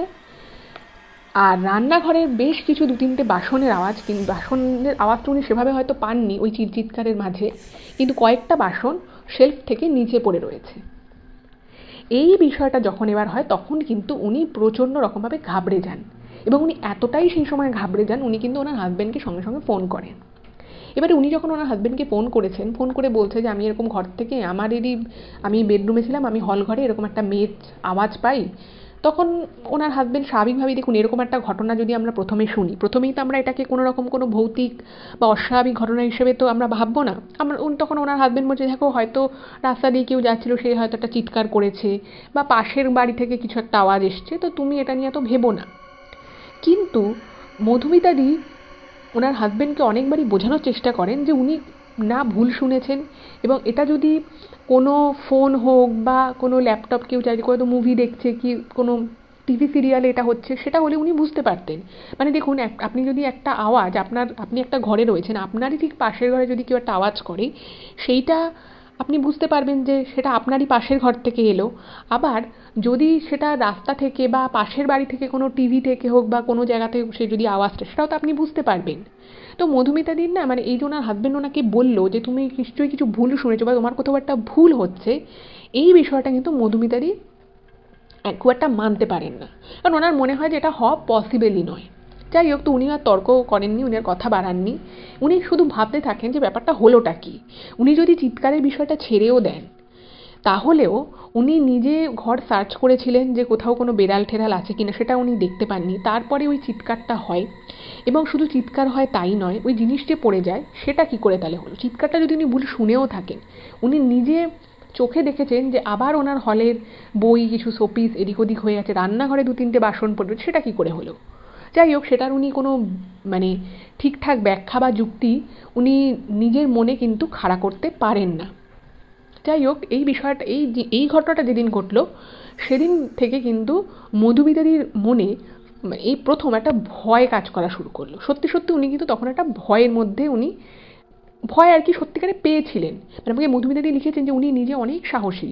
আর রান্নাঘরের বেশ কিছু 2-3টে বাসনের আওয়াজ, কিন্তু বাসনের আওয়াজটা উনি সেভাবে হয়তো পাননি ওই চিৎকারের মাঝে, কিন্তু কয়েকটা বাসন শেলফ থেকে নিচে পড়ে রয়েছে। এই বিষয়টা যখন এবার হয় তখন কিন্তু উনি প্রচণ্ড রকমভাবে ঘাবড়ে যান, এবং উনি এতটাই সেই সময় ঘাবড়ে যান, উনি কিন্তু ওনার হাজব্যান্ডকে সঙ্গে সঙ্গে ফোন করেন। এবারে উনি যখন ওনার হাজব্যান্ডকে ফোন করেছেন, ফোন করে বলছে যে আমি এরকম ঘর থেকে আমি বেডরুমে ছিলাম, আমি হল ঘরে এরকম একটা মেয়ের আওয়াজ পাই। তখন ওনার হাজব্যান্ড স্বাভাবিকভাবেই, দেখুন এরকম একটা ঘটনা যদি আমরা প্রথমে শুনি, প্রথমেই তো আমরা এটাকে কোনো রকম কোনো ভৌতিক বা অস্বাভাবিক ঘটনা হিসেবে তো আমরা ভাববো না। তখন ওনার হাজব্যান্ড বলছে, দেখো হয়তো রাস্তা দিয়ে কেউ যাচ্ছিল, সে হয়তো একটা চিৎকার করেছে, বা পাশের বাড়ি থেকে কিছু একটা আওয়াজ এসছে, তো তুমি এটা নিয়ে এত ভেবো না। কিন্তু মধুমিতাদি ওনার হাজব্যান্ডকে অনেকবারই বোঝানোর চেষ্টা করেন যে উনি না ভুল শুনেছেন, এবং এটা যদি কোনো ফোন হোক বা কোনো ল্যাপটপ, কেউ চাইলে হয়তো মুভি দেখছে কি কোনো টিভি সিরিয়ালে এটা হচ্ছে, সেটা হলে উনি বুঝতে পারতেন। মানে দেখুন, আপনি যদি একটা আওয়াজ, আপনি একটা ঘরে রয়েছেন, আপনারই ঠিক পাশের ঘরে যদি কেউ একটা আওয়াজ করে, সেইটা আপনি বুঝতে পারবেন যে সেটা আপনারই পাশের ঘর থেকে এলো। আবার যদি সেটা রাস্তা থেকে বা পাশের বাড়ি থেকে কোনো টিভি থেকে হোক বা কোনো জায়গা থেকে সে যদি আওয়াজটা, সেটাও তো আপনি বুঝতে পারবেন। তো মধুমিতাদির না, মানে এই যে ওনার হাজব্যান্ড ওনাকে বললো যে তুমি নিশ্চয়ই কিছু ভুল শুনেছো বা তোমার কোথাও একটা ভুল হচ্ছে, এই বিষয়টা কিন্তু মধুমিতাদি খুব একটা মানতে পারেন না, কারণ ওনার মনে হয় যে এটা হওয়া পসিবলই নয়। যাই হোক, তো উনি আর তর্ক করেননি, উনি আর কথা বাড়াননি। উনি শুধু ভাবতে থাকেন যে ব্যাপারটা হলোটা কি। উনি যদি চিৎকারের বিষয়টা ছেড়েও দেন, তাহলেও উনি নিজে ঘর সার্চ করেছিলেন যে কোথাও কোনো বেড়াল ঠেড়াল আছে কিনা, সেটা উনি দেখতে পাননি। তারপরে ওই চিৎকারটা হয়, এবং শুধু চিৎকার হয় তাই নয়, ওই জিনিসটি পড়ে যায়, সেটা কি করে তাহলে হলো? চিৎকারটা যদি উনি ভুল শুনেও থাকেন, উনি নিজে চোখে দেখেছেন যে আবার ওনার হলের বই কিছু শোপিস এদিক ওদিক হয়ে আছে, রান্নাঘরে 2-3টে বাসন পড়বে, সেটা কি করে হলো? যাই হোক, সেটার উনি কোনো মানে ঠিকঠাক ব্যাখ্যা বা যুক্তি উনি নিজের মনে কিন্তু খাড়া করতে পারেন না। যাই হোক, এই বিষয়টা, এই ঘটনাটা যেদিন ঘটলো, সেদিন থেকে কিন্তু মধুমিতাদির মনে এই প্রথম একটা ভয় কাজ করা শুরু করলো। সত্যি সত্যি উনি কিন্তু তখন একটা ভয়ের মধ্যে ভয় আর কি সত্যিকারে পেয়েছিলেন। মানে আমাকে মধুমিতাদি লিখেছেন যে উনি নিজে অনেক সাহসী।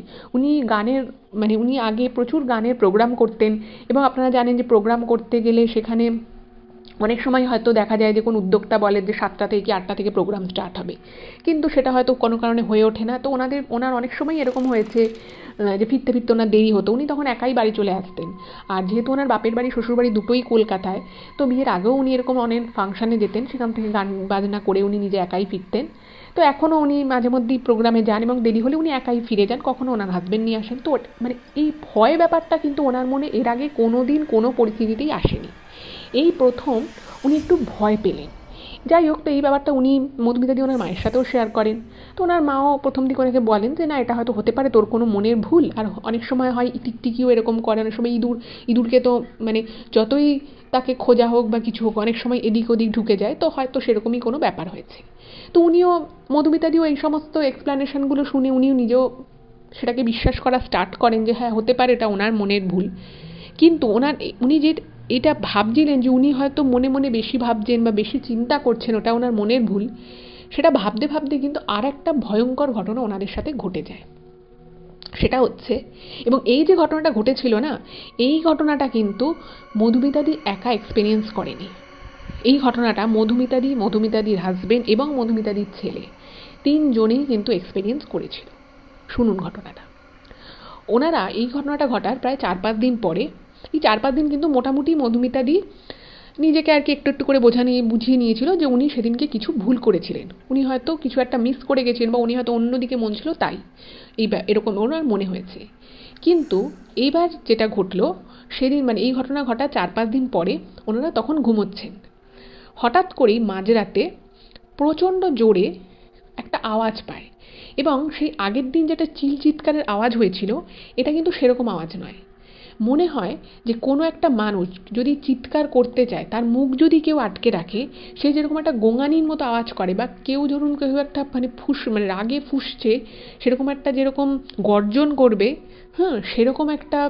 উনি আগে প্রচুর গানের প্রোগ্রাম করতেন, এবং আপনারা জানেন যে প্রোগ্রাম করতে গেলে সেখানে অনেক সময় হয়তো দেখা যায় যে কোনো উদ্যোক্তা বলে যে 7টা থেকে কি 8টা থেকে প্রোগ্রাম স্টার্ট হবে, কিন্তু সেটা হয়তো কোনো কারণে হয়ে ওঠে না। তো ওনার অনেক সময় এরকম হয়েছে যে ফিরতে ফিরতে ওনার দেরি হতো, উনি তখন একাই বাড়ি চলে আসতেন। আর যেহেতু ওনার বাপের বাড়ি শ্বশুর বাড়ি দুটোই কলকাতায়, তো বিয়ের আগেও উনি এরকম অনেক ফাংশানে যেতেন, সেখান থেকে গান বাজনা করে উনি নিজে একাই ফিরতেন। তো এখনও উনি মাঝে মধ্যেই প্রোগ্রামে যান, এবং দেরি হলে উনি একাই ফিরে যান, কখনো ওনার হাজব্যান্ড নিয়ে আসেন। তো মানে এই ভয় ব্যাপারটা কিন্তু ওনার মনে এর আগে কোনো দিন কোনো পরিস্থিতিতেই আসেনি। এই প্রথম উনি একটু ভয় পেলেন। যাই হোক, তো এই ব্যাপারটা উনি মধুমিতাদি ওনার মায়ের সাথেও শেয়ার করেন। তো ওনার মাও প্রথম দিকে ওনাকে বলেন যে না, এটা হয়তো হতে পারে তোর কোনো মনের ভুল। আর অনেক সময় হয় টিকটিকিও এরকম করে, অনেক সময় ইঁদুরকে তো মানে যতই তাকে খোঁজা হোক বা কিছু হোক, অনেক সময় এদিক ওদিক ঢুকে যায়, তো হয়তো সেরকমই কোনো ব্যাপার হয়েছে। তো মধুমিতাদিও এই সমস্ত এক্সপ্লানেশনগুলো শুনে উনিও নিজেও সেটাকে বিশ্বাস করা স্টার্ট করেন যে হ্যাঁ, হতে পারে এটা ওনার মনের ভুল। কিন্তু উনি যে এটা ভাবছিলেন যে উনি হয়তো মনে মনে বেশি ভাবছেন বা বেশি চিন্তা করছেন, ওটা ওনার মনের ভুল, সেটা ভাবতে ভাবতে কিন্তু আর একটা ভয়ঙ্কর ঘটনা ওনাদের সাথে ঘটে যায়। সেটা হচ্ছে, এবং এই যে ঘটনাটা ঘটেছিল না, এই ঘটনাটা কিন্তু মধুমিতাদি একা এক্সপিরিয়েন্স করেনি। এই ঘটনাটা মধুমিতাদির হাজবেন্ড এবং মধুমিতাদির ছেলে, তিনজনেই কিন্তু এক্সপিরিয়েন্স করেছিল। শুনুন ঘটনাটা। ওনারা এই ঘটনাটা ঘটার প্রায় 4-5 দিন পরে, এই 4-5 দিন কিন্তু মোটামুটি মধুমিতাদি নিজেকে আর কি একটু একটু করে বুঝিয়ে নিয়েছিল যে উনি সেদিনকে কিছু ভুল করেছিলেন, উনি হয়তো কিছু একটা মিস করে গেছিলেন, বা উনি হয়তো অন্যদিকে মন ছিল, তাই এরকম ওনার মনে হয়েছে। কিন্তু এইবার যেটা ঘটলো সেদিন, মানে এই ঘটনা ঘটার 4-5 দিন পরে, ওনারা তখন ঘুমোচ্ছেন। হঠাৎ করেই মাঝরাতে প্রচণ্ড জোরে একটা আওয়াজ পায়, এবং সেই আগের দিন যেটা চিৎকারের আওয়াজ হয়েছিল, এটা কিন্তু সেরকম আওয়াজ নয়। মনে হয় যে কোনো একটা মানুষ যদি চিৎকার করতে চায়, তার মুখ যদি কেউ আটকে রাখে, সে যেরকম একটা গোঙানির মতো আওয়াজ করে, বা কেউ একটা মানে রাগে ফুঁসছে, সেরকম একটা যেরকম গর্জন করবে, হ্যাঁ, সেরকম একটা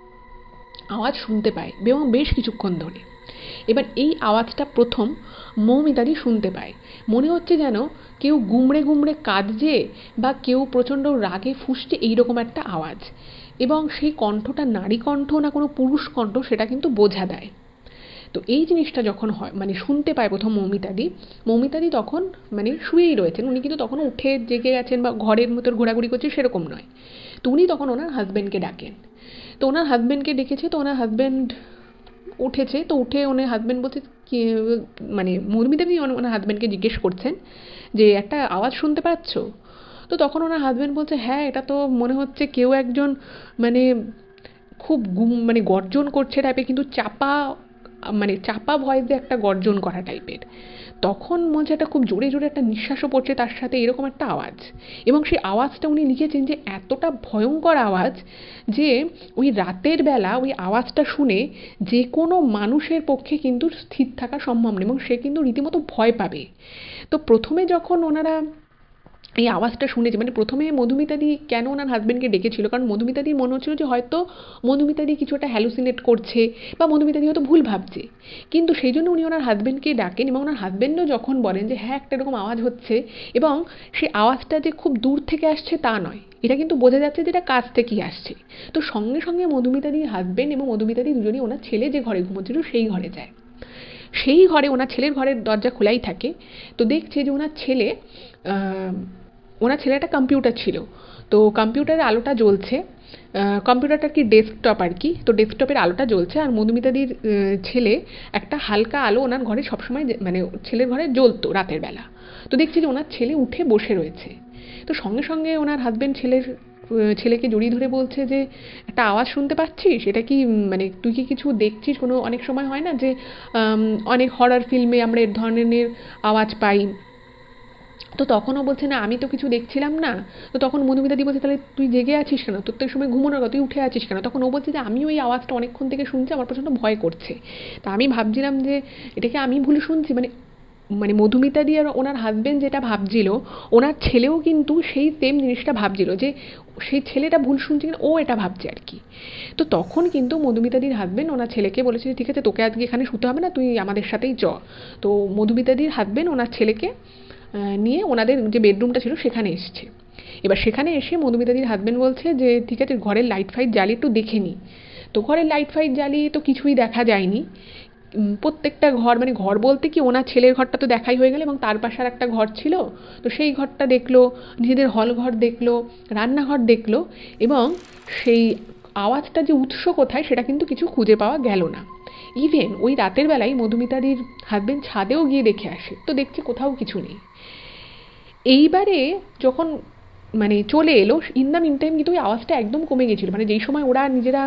আওয়াজ শুনতে পায়, এবং বেশ কিছুক্ষণ ধরে। এবার এই আওয়াজটা প্রথম মৌমিতাদি শুনতে পায়। মনে হচ্ছে যেন কেউ গুমড়ে গুমড়ে কাঁদছে, বা কেউ প্রচণ্ড রাগে ফুঁসছে, এইরকম একটা আওয়াজ। এবং সেই কণ্ঠটা নারী কণ্ঠ না কোনো পুরুষ কণ্ঠ, সেটা কিন্তু বোঝা দেয়। তো এই জিনিসটা যখন হয়, মানে শুনতে পায় প্রথম মৌমিতাদি তখন মানে শুয়েই রয়েছেন, উনি কিন্তু তখনও উঠে জেগে গেছেন বা ঘরের মতো ঘোরাঘুরি করছে সেরকম নয়। তো উনি তখন ওনার হাজব্যান্ডকে ডাকেন। তো ওনার হাজব্যান্ডকে ডেকেছে, তো ওনার হাজব্যান্ড উঠেছে, তো উঠে ওনার হাজব্যান্ড বলছে কি, মানে মধুমিতাদি ওনার হাজব্যান্ডকে জিজ্ঞেস করছেন যে একটা আওয়াজ শুনতে পাচ্ছ? তো তখন ওনার হাজব্যান্ড বলছে হ্যাঁ, এটা তো মনে হচ্ছে কেউ একজন মানে খুব মানে গর্জন করছে টাইপের, কিন্তু চাপা, মানে চাপা ভয়েসে একটা গর্জন করা টাইপের। তখন মনে একটা খুব জোরে জোরে একটা নিঃশ্বাসও পড়ছে তার সাথে, এরকম একটা আওয়াজ। এবং সেই আওয়াজটা উনি লিখেছেন যে এতটা ভয়ঙ্কর আওয়াজ যে ওই রাতের বেলা ওই আওয়াজটা শুনে যে কোনো মানুষের পক্ষে কিন্তু স্থির থাকা সম্ভব নয়, এবং সে কিন্তু রীতিমতো ভয় পাবে। তো প্রথমে যখন ওনারা এই আওয়াজটা শুনেছে, মানে প্রথমে মধুমিতাদি কেন ওনার হাজব্যান্ডকে ডেকেছিল, কারণ মধুমিতাদির মনে হচ্ছিল যে হয়তো মধুমিতাদি কিছু একটা হ্যালুসিনেট করছে বা মধুমিতাদি হয়তো ভুল ভাবছে। কিন্তু সেই জন্য উনি ওনার হাজব্যান্ডকে ডাকেন, এবং ওনার হাজব্যান্ডও যখন বলেন যে হ্যাঁ একটা এরকম আওয়াজ হচ্ছে, এবং সেই আওয়াজটা যে খুব দূর থেকে আসছে তা নয়, এটা কিন্তু বোঝা যাচ্ছে যে এটা কাছ থেকেই আসছে। তো সঙ্গে সঙ্গে মধুমিতাদির হাজব্যান্ড এবং মধুমিতাদি দুজনেই ওনার ছেলে যে ঘরে ঘুমোচ্ছিল সেই ঘরে যায়। সেই ঘরে ওনার ছেলের ঘরের দরজা খোলাই থাকে। তো দেখছে যে ওনার ছেলে একটা কম্পিউটার ছিল, তো কম্পিউটারের আলোটা জ্বলছে, কম্পিউটারটা কি ডেস্কটপ আর কি, তো ডেস্কটপের আলোটা জ্বলছে, আর মধুমিতাদির ছেলে একটা হালকা আলো ওনার ঘরে সবসময় মানে ছেলের ঘরে জ্বলতো রাতের বেলা। তো দেখছি যে ওনার ছেলে উঠে বসে রয়েছে। তো সঙ্গে সঙ্গে ওনার হাজব্যান্ড ছেলেকে জড়িয়ে ধরে বলছে যে একটা আওয়াজ শুনতে পাচ্ছিস, এটা কি মানে তুই কি কিছু দেখছিস? কোনো অনেক সময় হয় না যে অনেক হরর ফিল্মে আমরা এর ধরনের আওয়াজ পাই। তো তখনও বলছে না আমি তো কিছু দেখছিলাম না। তো তখন মধুমিতাদি বলছে তাহলে তুই জেগে আছিস কেন, তোর তো এই সময় ঘুমোনোর কথা, তুই উঠে আছিস কেন? তখন ও বলছে যে আমি ওই আওয়াজটা অনেকক্ষণ থেকে শুনছি, আমার প্রচণ্ড ভয় করছে। তা আমি ভাবছিলাম যে এটাকে আমি ভুল শুনছি, মানে মানে মধুমিতাদি আর ওনার হাজব্যান্ড যেটা ভাবছিল, ওনার ছেলেও কিন্তু সেই সেম জিনিসটা ভাবছিল, যে সেই ছেলেটা ভুল শুনছে কিনা ও এটা ভাবছে আর কি। তো তখন কিন্তু মধুমিতাদির হাজব্যান্ড ওনার ছেলেকে বলেছে যে ঠিক আছে তোকে আজকে এখানে শুতে হবে না, তুই আমাদের সাথেই চ। তো মধুমিতাদির হাজব্যান্ড ওনার ছেলেকে নিয়ে ওনাদের যে বেডরুমটা ছিল সেখানে এসছে। এবার সেখানে এসে মধুমিতাদির হাজব্যান্ড বলছে যে ঠিক আছে ঘরের লাইট ফাইট জ্বালিয়ে একটু দেখে নি। তো ঘরের লাইট ফাইট জ্বালিয়ে তো কিছুই দেখা যায়নি। প্রত্যেকটা ঘর, মানে ঘর বলতে কি ওনার ছেলের ঘরটা তো দেখাই হয়ে গেল, এবং তার পাশে আর একটা ঘর ছিল, তো সেই ঘরটা দেখলো, নিজেদের হল ঘর দেখলো, রান্নাঘর দেখলো, এবং সেই আওয়াজটা যে উৎস কোথায় সেটা কিন্তু কিছু খুঁজে পাওয়া গেল না। ইভেন ওই রাতের বেলায় মধুমিতাদির হাজব্যান্ড ছাদেও গিয়ে দেখে আসে, তো দেখছে কোথাও কিছু নেই। এইবারে যখন মানে চলে এলো, ইন দ্য মিন টাইম কিন্তু ওই আওয়াজটা একদম কমে গেছিলো, মানে যেই সময় ওরা নিজেরা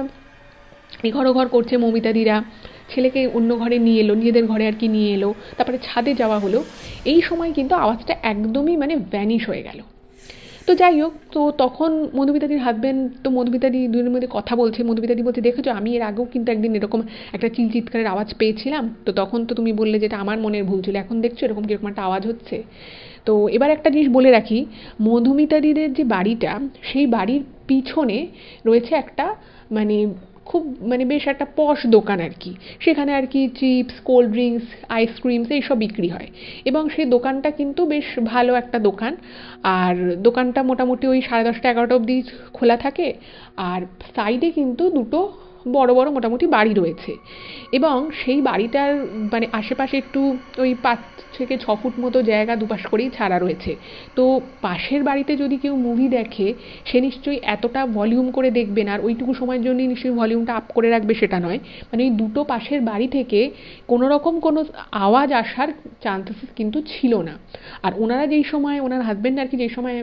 এঘর ওঘর করছে, মৌমিতাদিরা ছেলেকে অন্য ঘরে নিয়ে এলো, নিজেদের ঘরে আর কি নিয়ে এলো, তারপরে ছাদে যাওয়া হলো, এই সময় কিন্তু আওয়াজটা একদমই মানে ভ্যানিশ হয়ে গেল। তো যাই হোক, তো তখন মধুমিতাদির হাজব্যান্ড, তো মধুমিতাদি দুজনের মধ্যে কথা বলছে, মধুমিতাদি বলছে দেখেছো আমি এর আগেও কিন্তু একদিন এরকম একটা চিৎকারের আওয়াজ পেয়েছিলাম, তো তখন তো তুমি বললে যেটা আমার মনের ভুল ছিল, এখন দেখছো এরকম কীরকম একটা আওয়াজ হচ্ছে। তো এবার একটা জিনিস বলে রাখি, মধুমিতাদিদের যে বাড়িটা, সেই বাড়ির পিছনে রয়েছে একটা মানে খুব মানে বেশ একটা পশ দোকান আর কি, সেখানে আর কি চিপস, কোল্ড ড্রিঙ্কস, আইসক্রিমস এইসব বিক্রি হয়, এবং সেই দোকানটা কিন্তু বেশ ভালো একটা দোকান। আর দোকানটা মোটামুটি ওই 10:30 11টা অবধি খোলা থাকে। আর সাইডে কিন্তু দুটো বড় বড় মোটামুটি বাড়ি রয়েছে, এবং সেই বাড়িটার মানে আশেপাশে একটু ওই 5 থেকে 6 ফুট মতো জায়গা দুপাশ করেই ছাড়া রয়েছে। তো পাশের বাড়িতে যদি কেউ মুভি দেখে, সে নিশ্চয়ই এতটা ভলিউম করে দেখবে না, আর ওইটুকু সময়ের জন্যই নিশ্চয়ই ভলিউমটা আপ করে রাখবে সেটা নয়, মানে এই দুটো পাশের বাড়ি থেকে কোনো রকম কোনো আওয়াজ আসার চান্সেস কিন্তু ছিল না। আর ওনারা যেই সময়, ওনার হাজব্যান্ড আর কি যেই সময়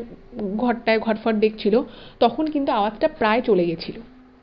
ঘরফট দেখছিল, তখন কিন্তু আওয়াজটা প্রায় চলে গেছিলো।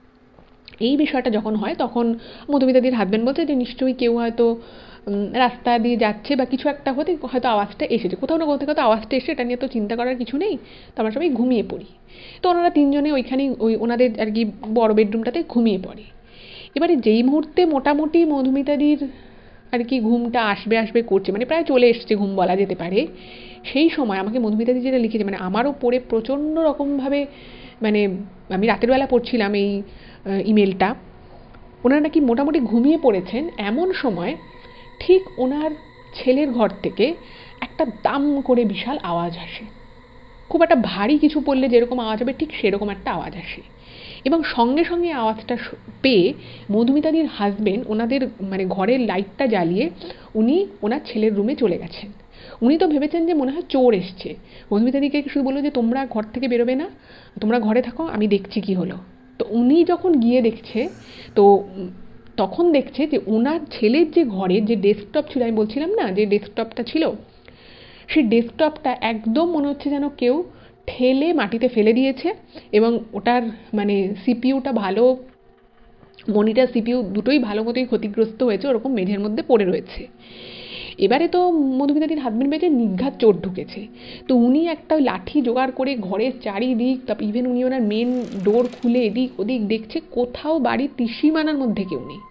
এই বিষয়টা যখন হয় তখন মধুমিতাদির হাজব্যান্ড বলছে যে নিশ্চয়ই কেউ হয়তো রাস্তা দিয়ে যাচ্ছে বা কিছু একটা হতে হয়তো আওয়াজটা এসেছে, কোথাও না কোথাও থেকে তো আওয়াজটা এসে, এটা নিয়ে তো চিন্তা করার কিছু নেই, তো আমরা সবাই ঘুমিয়ে পড়ি। তো ওনারা তিনজনে ওইখানেই ওই ওনাদের আর কি বড় বেডরুমটাতে ঘুমিয়ে পড়ে। এবারে যেই মুহূর্তে মোটামুটি মধুমিতাদির আর কি ঘুমটা আসবে আসবে করছে, মানে প্রায় চলে এসছে ঘুম বলা যেতে পারে, সেই সময় আমাকে মধুমিতাদি যেটা লিখেছে, মানে আমারও পড়ে প্রচণ্ড রকমভাবে, মানে আমি রাতের বেলা পড়ছিলাম এই ইমেলটা, ওনারা নাকি মোটামুটি ঘুমিয়ে পড়েছেন, এমন সময় ঠিক ওনার ছেলের ঘর থেকে একটা দাম করে বিশাল আওয়াজ আসে, খুব একটা ভারী কিছু পড়লে যেরকম আওয়াজ হবে ঠিক সেরকম একটা আওয়াজ আসে। এবং সঙ্গে সঙ্গে আওয়াজটা পেয়ে মধুমিতাদির হাজব্যান্ড ওনাদের মানে ঘরের লাইটটা জ্বালিয়ে উনি ওনার ছেলের রুমে চলে গেছেন। উনি তো ভেবেছেন যে মনে হয় চোর এসছে। মধুমিতাদিকে শুধু বললো যে তোমরা ঘর থেকে বেরোবে না, তোমরা ঘরে থাকো, আমি দেখছি কি হলো। তো উনি যখন গিয়ে দেখছে, তো তখন দেখছে যে ওনার ছেলের যে ঘরের যে ডেস্কটপ ছিল, আমি বলছিলাম না যে ডেস্কটপটা ছিল, সেই ডেস্কটপটা একদম মনে হচ্ছে যেন কেউ ঠেলে মাটিতে ফেলে দিয়েছে, এবং ওটার মানে সিপিইউটা ভালো, মনিটর সিপিইউ দুটোই ভালো মতোই ক্ষতিগ্রস্ত হয়েছে, ওরকম মেঝের মধ্যে পড়ে রয়েছে। এবারে তো মধুমিতাদির হাজবেন্ড পেয়েছে নিঘাত চোর ঢুকেছে, তো উনি একটা লাঠি জোগাড় করে ঘরের চারিদিক, তারপর ইভেন উনি ওনার মেন ডোর খুলে এদিক ওদিক দেখছে, কোথাও বাড়ির ত্রিসীমানার মধ্যে কেউ নেই।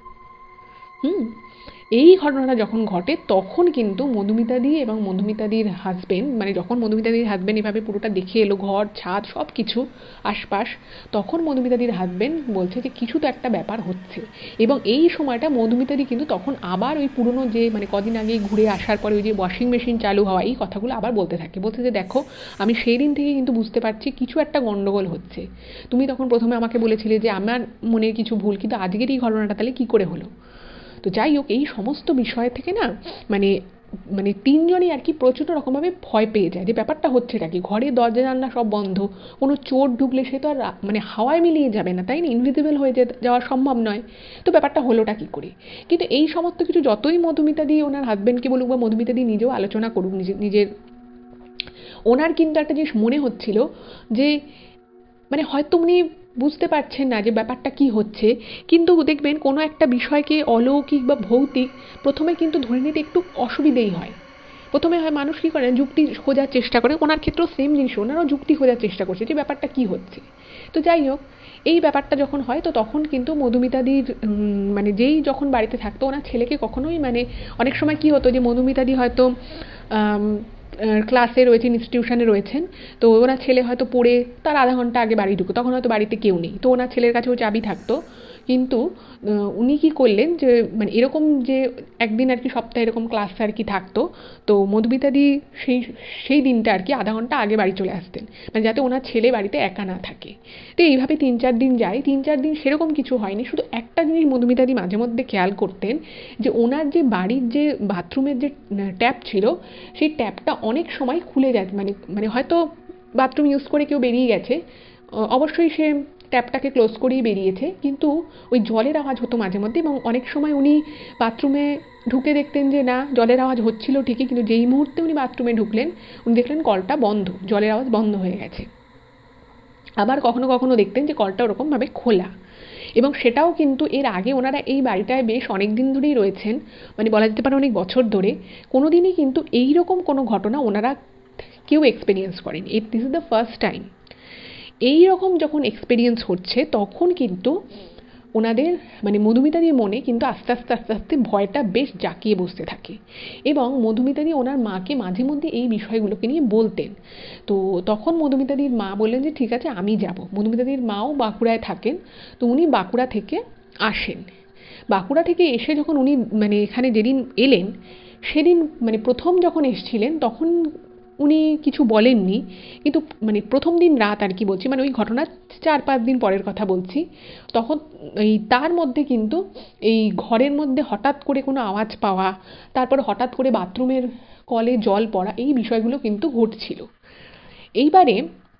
এই ঘটনাটা যখন ঘটে তখন কিন্তু মধুমিতাদি এবং মধুমিতাদির হাজবেন্ড, মানে যখন মধুমিতাদির হাজবেন্ড এভাবে পুরোটা দেখে এলো, ঘর ছাদ সব কিছু আশপাশ, তখন মধুমিতাদির হাজবেন্ড বলছে যে কিছু তো একটা ব্যাপার হচ্ছে। এবং এই সময়টা মধুমিতাদি কিন্তু তখন আবার ওই পুরনো যে মানে কদিন আগেই ঘুরে আসার পরে ওই যে ওয়াশিং মেশিন চালু হওয়া, এই কথাগুলো আবার বলতে থাকে, বলছে যে দেখো আমি সেই দিন থেকে কিন্তু বুঝতে পারছি কিছু একটা গন্ডগোল হচ্ছে। তুমি তখন প্রথমে আমাকে বলেছিলে যে আমার মনের কিছু ভুল, কিন্তু আজকের এই ঘটনাটা তাহলে কী করে হলো? তো যাই হোক, এই সমস্ত বিষয় থেকে না মানে মানে তিনজনই আর কি প্রচণ্ড রকমভাবে ভয় পেয়ে যায় যে ব্যাপারটা হচ্ছেটা কি, ঘরে দরজা জানলা সব বন্ধ, কোনো চোর ঢুকলে সে তো আর মানে হাওয়ায় মিলিয়ে যাবে না, তাই না, ইনভিজিবল হয়ে যাওয়া সম্ভব নয়, তো ব্যাপারটা হলোটা কী করে। কিন্তু এই সমস্ত কিছু যতই মধুমিতাদি ওনার হাজব্যান্ডকে বলুক বা মধুমিতাদি নিজেও আলোচনা করুক নিজের, ওনার কিন্তু একটা জিনিস মনে হচ্ছিল যে মানে হয়তো উনি বুঝতে পারছেন না যে ব্যাপারটা কি হচ্ছে, কিন্তু দেখবেন কোনো একটা বিষয়কে অলৌকিক বা ভৌতিক প্রথমে কিন্তু ধরে নিতে একটু অসুবিধেই হয়। প্রথমে হয় মানুষ কী করে যুক্তি খোঁজার চেষ্টা করে, ওনার ক্ষেত্রেও সেম জিনিস, ওনারাও যুক্তি খোঁজার চেষ্টা করছে যে ব্যাপারটা কি হচ্ছে। তো যাই হোক, এই ব্যাপারটা যখন হয় তো তখন কিন্তু মধুমিতাদির মানে যেই যখন বাড়িতে থাকতো ওনার ছেলেকে কখনোই মানে অনেক সময় কি হতো যে মধুমিতাদি হয়তো ক্লাসে রয়েছেন, ইনস্টিটিউশনে রয়েছেন, তো ওনার ছেলে হয়তো পড়ে তার আধা ঘন্টা আগে বাড়ি ঢুকতো, তখন হয়তো বাড়িতে কেউ নেই, তো ওনার ছেলের কাছেও চাবি থাকতো। কিন্তু উনি কী করলেন যে মানে এরকম যে একদিন আর কি সপ্তাহে এরকম ক্লাস আর কি থাকতো, তো মধুমিতাদি সেই সেই দিনটা আর কি আধা ঘন্টা আগে বাড়ি চলে আসতেন, মানে যাতে ওনার ছেলে বাড়িতে একা না থাকে। তো এইভাবে 3-4 দিন যায়, 3-4 দিন সেরকম কিছু হয়নি, শুধু একটা জিনিস মধুমিতাদি মাঝে মধ্যে খেয়াল করতেন যে ওনার যে বাড়ির যে বাথরুমের যে ট্যাপ ছিল, সেই ট্যাপটা অনেক সময় খুলে যায়, মানে মানে হয়তো বাথরুম ইউজ করে কেউ বেরিয়ে গেছে, অবশ্যই সে ট্যাপটাকে ক্লোজ করেই বেরিয়েছে, কিন্তু ওই জলের আওয়াজ হতো মাঝে মধ্যে, এবং অনেক সময় উনি বাথরুমে ঢুকে দেখতেন যে না জলের আওয়াজ হচ্ছিল ঠিকই, কিন্তু যেই মুহূর্তে উনি বাথরুমে ঢুকলেন উনি দেখলেন কলটা বন্ধ, জলের আওয়াজ বন্ধ হয়ে গেছে। আবার কখনো কখনো দেখতেন যে কলটা ওরকমভাবে খোলা, এবং সেটাও কিন্তু এর আগে ওনারা এই বাড়িটায় বেশ অনেক দিন ধরেই রয়েছেন, মানে বলা যেতে পারে অনেক বছর ধরে, কোনো দিনই কিন্তু এইরকম কোনো ঘটনা ওনারা কেউ এক্সপিরিয়েন্স করেনি, this is the first time. এই রকম যখন এক্সপিরিয়েন্স হচ্ছে তখন কিন্তু ওনাদের মানে মধুমিতাদির মনে কিন্তু আস্তে আস্তে আস্তে আস্তে ভয়টা বেশ জাঁকিয়ে বসতে থাকে, এবং মধুমিতাদি ওনার মাকে মাঝে মধ্যে এই বিষয়গুলোকে নিয়ে বলতেন। তো তখন মধুমিতাদির মা বললেন যে ঠিক আছে আমি যাব। মধুমিতাদির মাও বাঁকুড়ায় থাকেন, তো উনি বাঁকুড়া থেকে আসেন। বাঁকুড়া থেকে এসে যখন উনি মানে এখানে যেদিন এলেন সেদিন মানে প্রথম যখন এসছিলেন তখন উনি কিছু বলেননি, কিন্তু মানে প্রথম দিন রাত আর কি বলছি, মানে ওই ঘটনার 4-5 দিন পরের কথা বলছি, তখন এই তার মধ্যে কিন্তু এই ঘরের মধ্যে হঠাৎ করে কোনো আওয়াজ পাওয়া, তারপর হঠাৎ করে বাথরুমের কলে জল পড়া, এই বিষয়গুলো কিন্তু ঘটছিল। এইবারে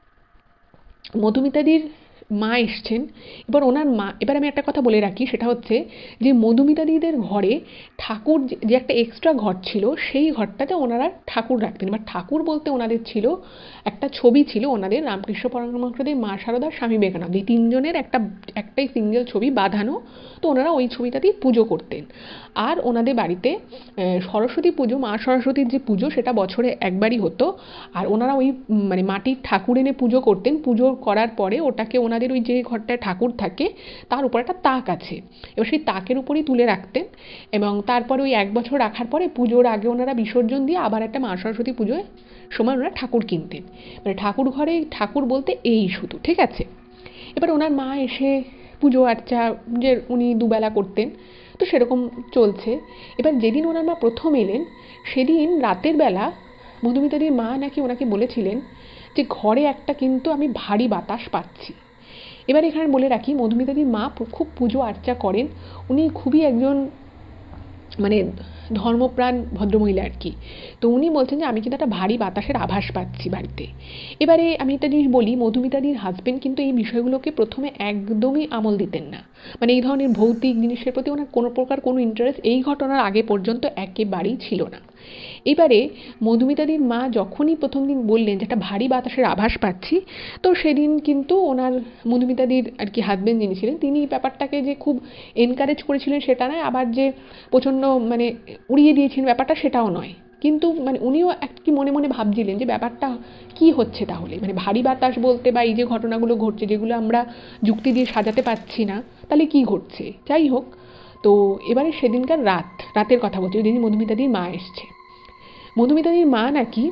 মধুমিতাদির মা এসছেন, এবার ওনার মা, এবার আমি একটা কথা বলে রাখি, সেটা হচ্ছে যে মধুমিতাদিদের ঘরে ঠাকুর যে একটা এক্সট্রা ঘর ছিল, সেই ঘরটাতে ওনারা ঠাকুর রাখতেন। এবার ঠাকুর বলতে ওনাদের ছিল একটা ছবি ছিল ওনাদের, রামকৃষ্ণ পরমহংসদেব, মা শারদা, স্বামী বিবেকানন্দ, এই তিনজনের একটাই সিঙ্গেল ছবি বাঁধানো, তো ওনারা ওই ছবিটাতেই পুজো করতেন। আর ওনাদের বাড়িতে সরস্বতী পুজো, মা সরস্বতীর যে পুজো সেটা বছরে একবারই হতো, আর ওনারা ওই মানে মাটির ঠাকুর এনে পুজো করতেন, পুজো করার পরে ওটাকে ওনাদের ওই যে ঘরটায় ঠাকুর থাকে তার উপর একটা তাক আছে, এবার সেই তাকের উপরেই তুলে রাখতেন, এবং তারপরে ওই 1 বছর রাখার পরে পুজোর আগে ওনারা বিসর্জন দিয়ে আবার একটা মা সরস্বতী পুজোয় সময় ওনারা ঠাকুর কিনতেন, মানে ঠাকুর ঘরে ঠাকুর বলতে এই শুধু, ঠিক আছে। এবার ওনার মা এসে পুজো আর্চা যে উনি দুবেলা করতেন, তো সেরকম চলছে। এবার যেদিন ওনার মা প্রথম এলেন সেদিন রাতের বেলা মধুমিতাদির মা নাকি ওনাকে বলেছিলেন যে ঘরে একটা কিন্তু আমি ভারী বাতাস পাচ্ছি। এবার এখানে বলে রাখি মধুমিতাদির মা খুব পুজো আর্চা করেন, উনি খুবই একজন মানে ধর্মপ্রাণ ভদ্রমহিলা আর কি। তো উনি বলছেন যে আমি কিন্তু একটা ভারী বাতাসের আভাস পাচ্ছি বাড়িতে। এবারে আমি একটা জিনিস বলি, মধুমিতাদির হাজবেন্ড কিন্তু এই বিষয়গুলোকে প্রথমে একদমই আমল দিতেন না। মানে এই ধরনের ভৌতিক জিনিসের প্রতি ওনার কোনো প্রকার কোনো ইন্টারেস্ট এই ঘটনার আগে পর্যন্ত একেবারেই ছিল না। এবারে মধুমিতাদির মা যখনই প্রথম দিন বললেন যে একটা ভারী বাতাসের আভাস পাচ্ছি, তো সেদিন কিন্তু ওনার মধুমিতাদির আর কি হাজবেন্ড যিনি ছিলেন তিনি ব্যাপারটাকে যে খুব এনকারেজ করেছিলেন সেটা নয়, আবার যে প্রচণ্ড মানে উড়িয়ে দিয়েছেন ব্যাপারটা সেটাও নয়। কিন্তু মানে উনিও কি মনে মনে ভাবছিলেন যে ব্যাপারটা কি হচ্ছে তাহলে, মানে ভারী বাতাস বলতে বা এই যে ঘটনাগুলো ঘটছে যেগুলো আমরা যুক্তি দিয়ে সাজাতে পারছি না, তাহলে কি ঘটছে। যাই হোক, তো এবারে সেদিনকার রাতের কথা বলছি, ওই দিন মধুমিতাদির মা এসছে। মধুমিতাদির মা নাকি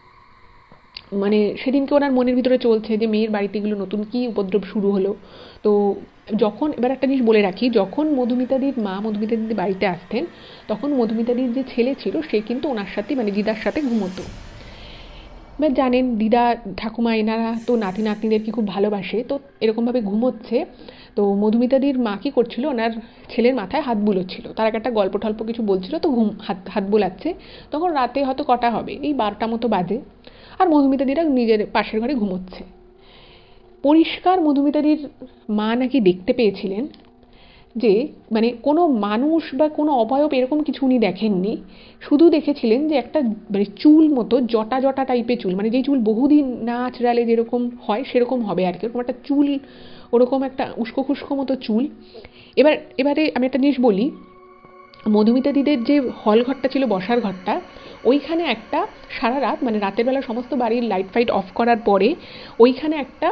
মানে সেদিনকে ওনার মনের ভিতরে চলছে যে মেয়ের বাড়িতে এগুলো নতুন কি উপদ্রব শুরু হলো। তো যখন এবার একটা জিনিস বলে রাখি, যখন মধুমিতাদির মা মধুমিতাদির বাড়িতে আসতেন তখন মধুমিতাদির যে ছেলে ছিল সে কিন্তু ওনার সাথে মানে দিদার সাথে ঘুমোতো। এবার জানেন দিদা ঠাকুমা এনারা তো নাতি নাতনিদেরকে খুব ভালোবাসে, তো এরকমভাবে ঘুমোচ্ছে। তো মধুমিতাদির মা কী করছিল, ওনার ছেলের মাথায় হাত বুলোচ্ছিল, তার একটা গল্প টল্প কিছু বলছিল, তো হাত বোলাচ্ছে। তখন রাতে হয়তো কটা হবে, এই 12টা মতো বাজে, আর মধুমিতাদিরা নিজের পাশের ঘরে ঘুমোচ্ছে। পরিষ্কার মধুমিতাদির মা নাকি দেখতে পেয়েছিলেন যে মানে কোনো মানুষ বা কোনো অবয়ব এরকম কিছু উনি দেখেননি, শুধু দেখেছিলেন যে একটা মানে চুল মতো জটা জটা টাইপের চুল, মানে যেই চুল বহুদিন না আঁচড়ালে যেরকম হয় সেরকম হবে আর কি, ওরকম একটা চুল, ওরকম একটা উস্কো খুস্কো মতো চুল। এবারে আমি একটা জিনিস বলি, মধুমিতাদিদের যে হল ঘরটা ছিল, বসার ঘরটা, ওইখানে একটা সারা রাত মানে রাতের বেলা সমস্ত বাড়ির লাইট ফাইট অফ করার পরে ওইখানে একটা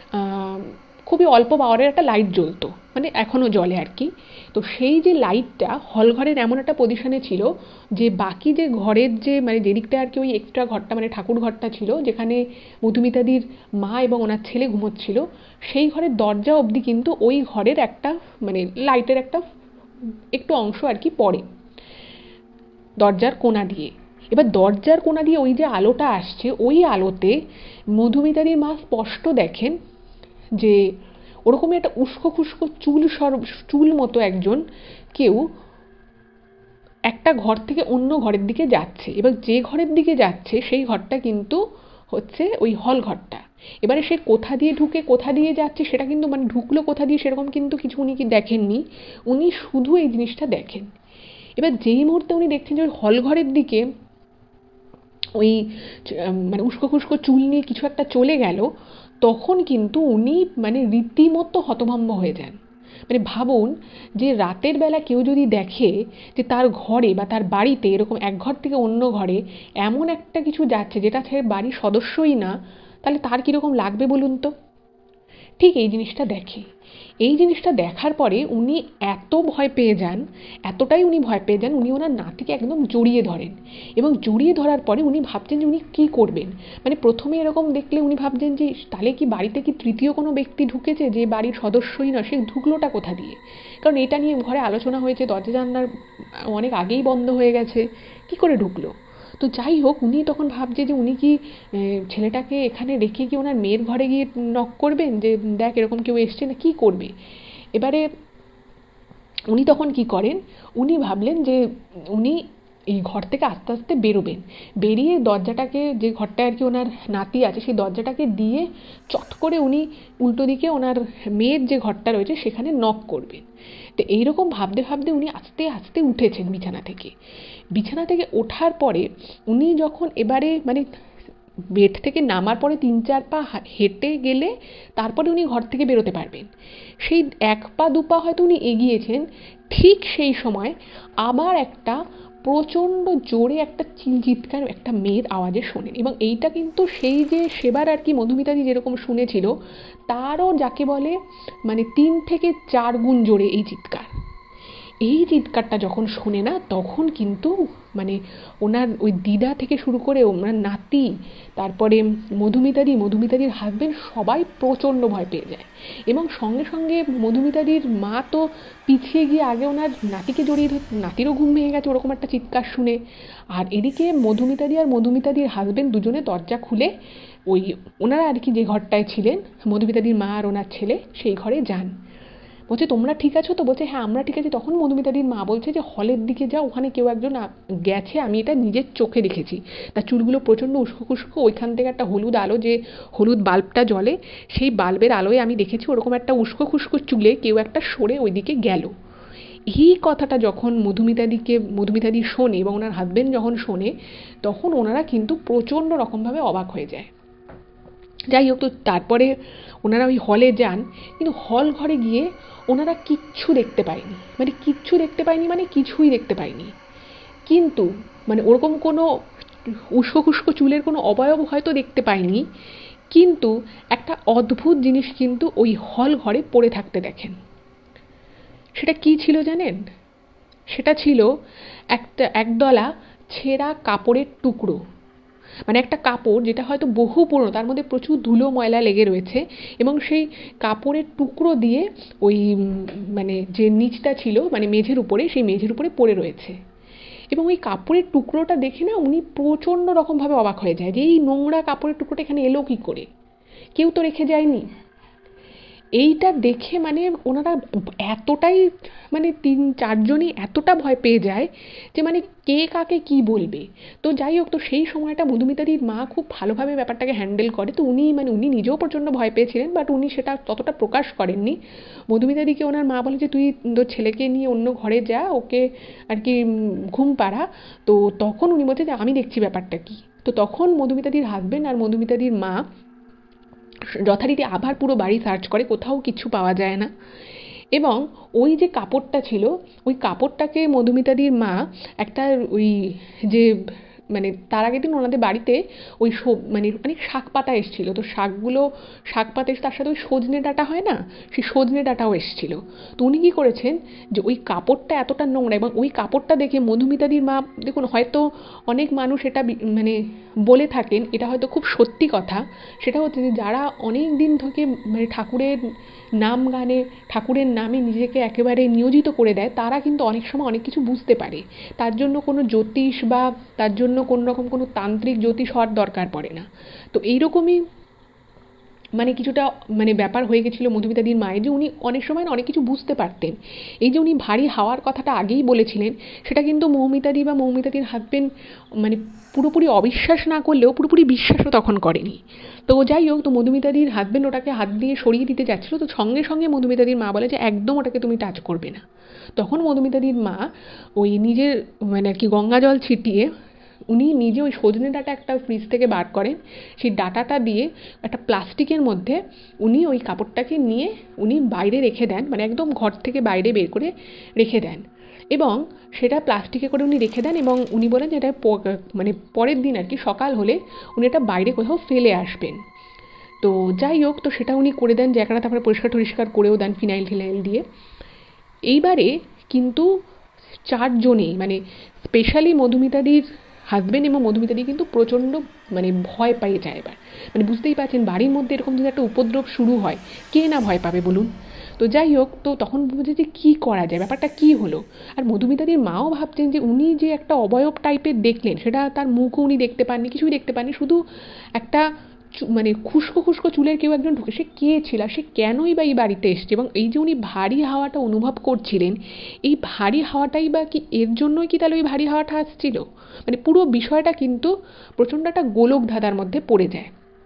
খুবই অল্প পাওয়ারের একটা লাইট জ্বলতো, মানে এখনও জ্বলে আর কি। তো সেই যে লাইটটা হল ঘরের এমন একটা পজিশনে ছিল যে বাকি যে ঘরের যে মানে যেদিকটা আর কি ওই এক্সট্রা ঘরটা মানে ঠাকুর ঘরটা ছিল যেখানে মধুমিতাদির মা এবং ওনার ছেলে ঘুমোচ্ছিল, সেই ঘরের দরজা অবধি কিন্তু ওই ঘরের একটা মানে লাইটের একটা একটু অংশ আর কি পড়ে দরজার কোণা দিয়ে। এবার দরজার কোণা দিয়ে ওই যে আলোটা আসছে, ওই আলোতে মধুমিতাদির মা স্পষ্ট দেখেন যে ওরকমই একটা উস্কো খুস্কো চুল মতো একজন কেউ একটা ঘর থেকে অন্য ঘরের দিকে যাচ্ছে। এবার যে ঘরের দিকে যাচ্ছে সেই ঘরটা কিন্তু হচ্ছে ওই হল ঘরটা। এবারে সে কোথা দিয়ে ঢুকে কোথা দিয়ে যাচ্ছে সেটা কিন্তু মানে ঢুকলো কোথা দিয়ে সেরকম কিন্তু কিছু উনি কি দেখেননি, উনি শুধু এই জিনিসটা দেখেন। এবার যেই মুহূর্তে উনি দেখছেন যে ওই হল ঘরের দিকে ওই মানে উস্কো খুস্কো চুল নিয়ে কিছু একটা চলে গেল, তখন কিন্তু উনি মানে রীতিমতো হতভম্ব হয়ে যান। মানে ভাবুন যে রাতের বেলা কেউ যদি দেখে যে তার ঘরে বা তার বাড়িতে এরকম এক ঘর থেকে অন্য ঘরে এমন একটা কিছু যাচ্ছে যেটা সে বাড়ির সদস্যই না, তাহলে তার কীরকম লাগবে বলুন তো। ঠিক এই জিনিসটা দেখে, এই জিনিসটা দেখার পরে উনি এত ভয় পেয়ে যান, এতটাই উনি ভয় পেয়ে যান, উনি ওনার নাতিকে একদম জড়িয়ে ধরেন। এবং জড়িয়ে ধরার পরে উনি ভাবছেন যে উনি কী করবেন। মানে প্রথমে এরকম দেখলে উনি ভাবছেন যে তাহলে কি বাড়িতে কি তৃতীয় কোনো ব্যক্তি ঢুকেছে যে বাড়ির সদস্যই না, সে ঢুকলোটা কোথা দিয়ে, কারণ এটা নিয়ে ঘরে আলোচনা হয়েছে, দরজা জানলার অনেক আগেই বন্ধ হয়ে গেছে, কী করে ঢুকলো। তো যাই হোক, উনি তখন ভাবছে যে উনি কি ছেলেটাকে এখানে রেখে কি ওনার মেয়ের ঘরে গিয়ে নক করবেন যে দেখ এরকম কেউ এসছে না, কী করবে। এবারে উনি তখন কি করেন, উনি ভাবলেন যে উনি এই ঘর থেকে আস্তে আস্তে বেরোবেন, বেরিয়ে দরজাটাকে যে ঘরটায় আর কি ওনার নাতি আছে সেই দরজাটাকে দিয়ে চট করে উনি উল্টো দিকে ওনার মেয়ের যে ঘরটা রয়েছে সেখানে নক করবেন। তো এইরকম ভাবতে ভাবতে উনি আস্তে আস্তে উঠেছেন বিছানা থেকে ওঠার পরে উনি যখন এবারে মানে বেড থেকে নামার পরে 3-4 পা হেঁটে গেলে তারপরে উনি ঘর থেকে বেরোতে পারবেন, সেই 1 পা 2 পা হয়তো উনি এগিয়েছেন, ঠিক সেই সময় আবার একটা প্রচণ্ড জোরে একটা চিৎকার একটা মেয়ের আওয়াজে শোনেন। এবং এইটা কিন্তু সেই যে সেবার আর কি মধুমিতাদি যেরকম শুনেছিল তারও যাকে বলে মানে 3 থেকে 4 গুণ জোরে এই চিৎকার। এই চিৎকারটা যখন শোনে না তখন কিন্তু মানে ওনার ওই দিদা থেকে শুরু করে ওনার নাতি, তারপরে মধুমিতাদির হাজবেন্ড সবাই প্রচণ্ড ভয় পেয়ে যায়। এবং সঙ্গে সঙ্গে মধুমিতাদির মা তো পিছিয়ে গিয়ে আগে ওনার নাতিকে জড়িয়ে ধর, নাতিরও ঘুম ভেঙে গেছে ওরকম একটা চিৎকার শুনে। আর এদিকে মধুমিতাদির হাজবেন্ড দুজনে দরজা খুলে ওই ওনারা আর কি যে ঘরটায় ছিলেন মধুমিতাদির মা আর ওনার ছেলে সেই ঘরে যান। বলছে তোমরা ঠিক আছো তো? বলছে হ্যাঁ আমরা ঠিক আছি। তখন মধুমিতাদির মা বলছে যে হলের দিকে যা, ওখানে কেউ একজন গেছে, আমি এটা নিজের চোখে দেখেছি। তার চুলগুলো প্রচণ্ড উস্কো খুস্কো, ওইখান থেকে একটা হলুদ আলো, যে হলুদ বাল্বটা জ্বলে সেই বাল্বের আলোয় আমি দেখেছি ওরকম একটা উস্কো খুস্কো চুলে কেউ একটা সরে ওইদিকে গেল। এই কথাটা যখন মধুমিতাদি শোনে এবং ওনার হাজবেন্ড যখন শোনে, তখন ওনারা কিন্তু প্রচণ্ড রকমভাবে অবাক হয়ে যায়। যাই হোক, তো তারপরে ওনারা ওই হলে যান, কিন্তু হল ঘরে গিয়ে ওনারা কিচ্ছু দেখতে পায়নি, মানে কিছুই দেখতে পায়নি। কিন্তু মানে ওরকম কোনো উস্কো খুস্কো চুলের কোনো অবয়ব হয়তো দেখতে পায়নি, কিন্তু একটা অদ্ভুত জিনিস কিন্তু ওই হল ঘরে পড়ে থাকতে দেখেন। সেটা কি ছিল জানেন? সেটা ছিল একদলা ছেঁড়া কাপড়ের টুকরো। মানে একটা কাপড় যেটা হয়তো বহু পুরনো, তার মধ্যে প্রচুর ধুলো ময়লা লেগে রয়েছে, এবং সেই কাপড়ের টুকরো দিয়ে ওই মানে যে নিচটা ছিল মানে মেঝের উপরে, সেই মেঝের উপরে পড়ে রয়েছে। এবং ওই কাপড়ের টুকরোটা দেখে না উনি প্রচণ্ড রকমভাবে অবাক হয়ে যায় যে এই নোংরা কাপড়ের টুকরোটা এখানে এলো কী করে, কেউ তো রেখে যায়নি। এইটা দেখে মানে ওনারা এতটাই মানে 3-4 জনই এতটা ভয় পেয়ে যায় যে মানে কে কাকে কি বলবে। তো যাই হোক, তো সেই সময়টা মধুমিতাদির মা খুব ভালোভাবে ব্যাপারটাকে হ্যান্ডেল করে। তো উনি নিজেও প্রচণ্ড ভয় পেয়েছিলেন, বাট উনি সেটা ততটা প্রকাশ করেননি। মধুমিতাদিকে ওনার মা বলে যে তুই তোর ছেলেকে নিয়ে অন্য ঘরে যা, ওকে আর কি ঘুম পাড়া। তো তখন উনি বলছে যে আমি দেখছি ব্যাপারটা কি। তো তখন মধুমিতাদির হাজবেন্ড আর মধুমিতাদির মা যথারীতি আবার পুরো বাড়ি সার্চ করে, কোথাও কিছু পাওয়া যায় না। এবং ওই যে কাপড়টা ছিল, ওই কাপড়টাকে মধুমিতাদির মা একটা ওই যে মানে তার আগের দিন ওনাদের বাড়িতে ওই মানে অনেক শাক পাতা এসেছিল, তো শাক পাতা এসে তার সাথে ওই সজনে ডাঁটা হয় না, সেই সজনে ডাঁটাও এসেছিল। তো উনি কী করেছেন যে ওই কাপড়টা এতটা নোংরা, এবং ওই কাপড়টা দেখে মধুমিতাদির মা, দেখুন হয়তো অনেক মানুষ এটা মানে বলে থাকেন, এটা হয়তো খুব সত্যি কথা, সেটা হচ্ছে যে যারা অনেক দিন থেকে মানে ঠাকুরের নাম গানে, ঠাকুরের নামে নিজেকে একেবারে নিয়োজিত করে দেয়, তারা কিন্তু অনেক সময় অনেক কিছু বুঝতে পারে। তার জন্য কোনো জ্যোতিষ বা তার জন্য কোনো রকম কোনো তান্ত্রিক জ্যোতিষ হওয়ার দরকার পড়ে না। তো এইরকমই মানে কিছুটা মানে ব্যাপার হয়ে গেছিলো মধুমিতাদির মায়ের, যে উনি অনেক সময় অনেক কিছু বুঝতে পারতেন। এই যে উনি ভারী হাওয়ার কথাটা আগেই বলেছিলেন, সেটা কিন্তু মৌমিতাদির হাজবেন্ড মানে পুরোপুরি অবিশ্বাস না করলেও পুরোপুরি বিশ্বাসও তখন করেনি। তো যাই হোক, তো মধুমিতাদির হাজবেন্ড ওটাকে হাত দিয়ে সরিয়ে দিতে যাচ্ছিলো, তো সঙ্গে সঙ্গে মধুমিতাদির মা বলে যে একদম ওটাকে তুমি টাচ করবে না। তখন মধুমিতাদির মা ওই নিজের মানে আর কি গঙ্গা জল ছিটিয়ে উনি নিজে ওই সজনে ডাঁটা একটা ফ্রিজ থেকে বার করেন, সেই ডাঁটাটা দিয়ে একটা প্লাস্টিকের মধ্যে উনি ওই কাপড়টাকে নিয়ে উনি বাইরে রেখে দেন, মানে একদম ঘর থেকে বাইরে বের করে রেখে দেন, এবং সেটা প্লাস্টিকে করে উনি রেখে দেন। এবং উনি বলেন যে এটা মানে পরের দিন আর কি সকাল হলে উনি এটা বাইরে কোথাও ফেলে আসবেন। তো যাই হোক, তো সেটা উনি করে দেন, জায়গাটা তারপরে পরিষ্কার করেও দেন ফিনাইল টিনাইল দিয়ে। এইবারে কিন্তু 4 জনেই মানে স্পেশালি মধুমিতাদির হাজবেন্ড এবং মধুমিতাদি কিন্তু প্রচণ্ড মানে ভয় পেয়ে যায় এবার। মানে বুঝতেই পারছেন বাড়ির মধ্যে এরকম যদি একটা উপদ্রব শুরু হয়, কে না ভয় পাবে বলুন। তো যাই হোক, তো তখন বুঝে যে কী করা যায়, ব্যাপারটা কী হলো। আর মধুমিতাদির মাও ভাবছেন যে উনি যে একটা অবয়ব টাইপের দেখলেন, সেটা তার মুখও উনি দেখতে পাননি, কিছুই দেখতে পাননি, শুধু একটা মানে খুস্কো খুস্কো চুলের কেউ একজন ঢুকে, সে কে ছিল, সে কেনই বা এই বাড়িতে এসছে, এবং এই যে উনি ভারী হাওয়াটা অনুভব করছিলেন, এই ভারী হাওয়াটাই বা কি এর জন্যই কি তাহলে ওই ভারী হাওয়াটা আসছিল। মানে পুরো বিষয়টা কিন্তু প্রচণ্ড একটা গোলক ধাঁধার মধ্যে পড়ে যায়।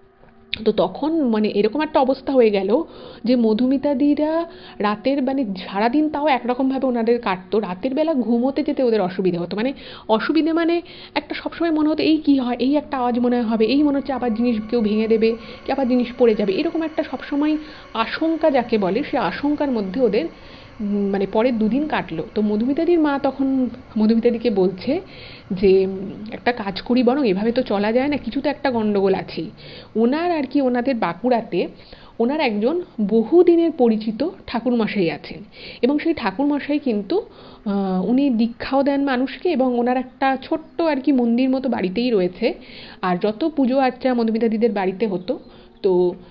তো তখন মানে এরকম একটা অবস্থা হয়ে গেল যে মধুমিতাদিরা রাতের মানে সারাদিন তাও একরকমভাবে ওনাদের কাটতো, রাতের বেলা ঘুমোতে যেতে ওদের অসুবিধে হতো। মানে অসুবিধে মানে একটা সবসময় মনে হতো এই কী হয়, এই একটা আওয়াজ মনে হবে, এই মনে হচ্ছে আবার জিনিস কেউ ভেঙে দেবে, কি আবার জিনিস পড়ে যাবে, এরকম একটা সবসময় আশঙ্কা যাকে বলে, সে আশঙ্কার মধ্যে ওদের মানে পরের 2 দিন কাটলো। তো মধুমিতাদির মা তখন মধুমিতাদিকে বলছে যে একটা কাজ করি, বরং এভাবে তো চলা যায় না, কিছু তো একটা গণ্ডগোল আছেই। ওনার আর কি ওনাদের বাঁকুড়াতে ওনার একজন বহুদিনের পরিচিত ঠাকুরমশাই আছেন, এবং সেই ঠাকুরমশাই কিন্তু উনি দীক্ষাও দেন মানুষকে, এবং ওনার একটা ছোট্ট আর কি মন্দির মতো বাড়িতেই রয়েছে। আর যত পুজো আর্চা মধুমিতাদিদের বাড়িতে হতো, তো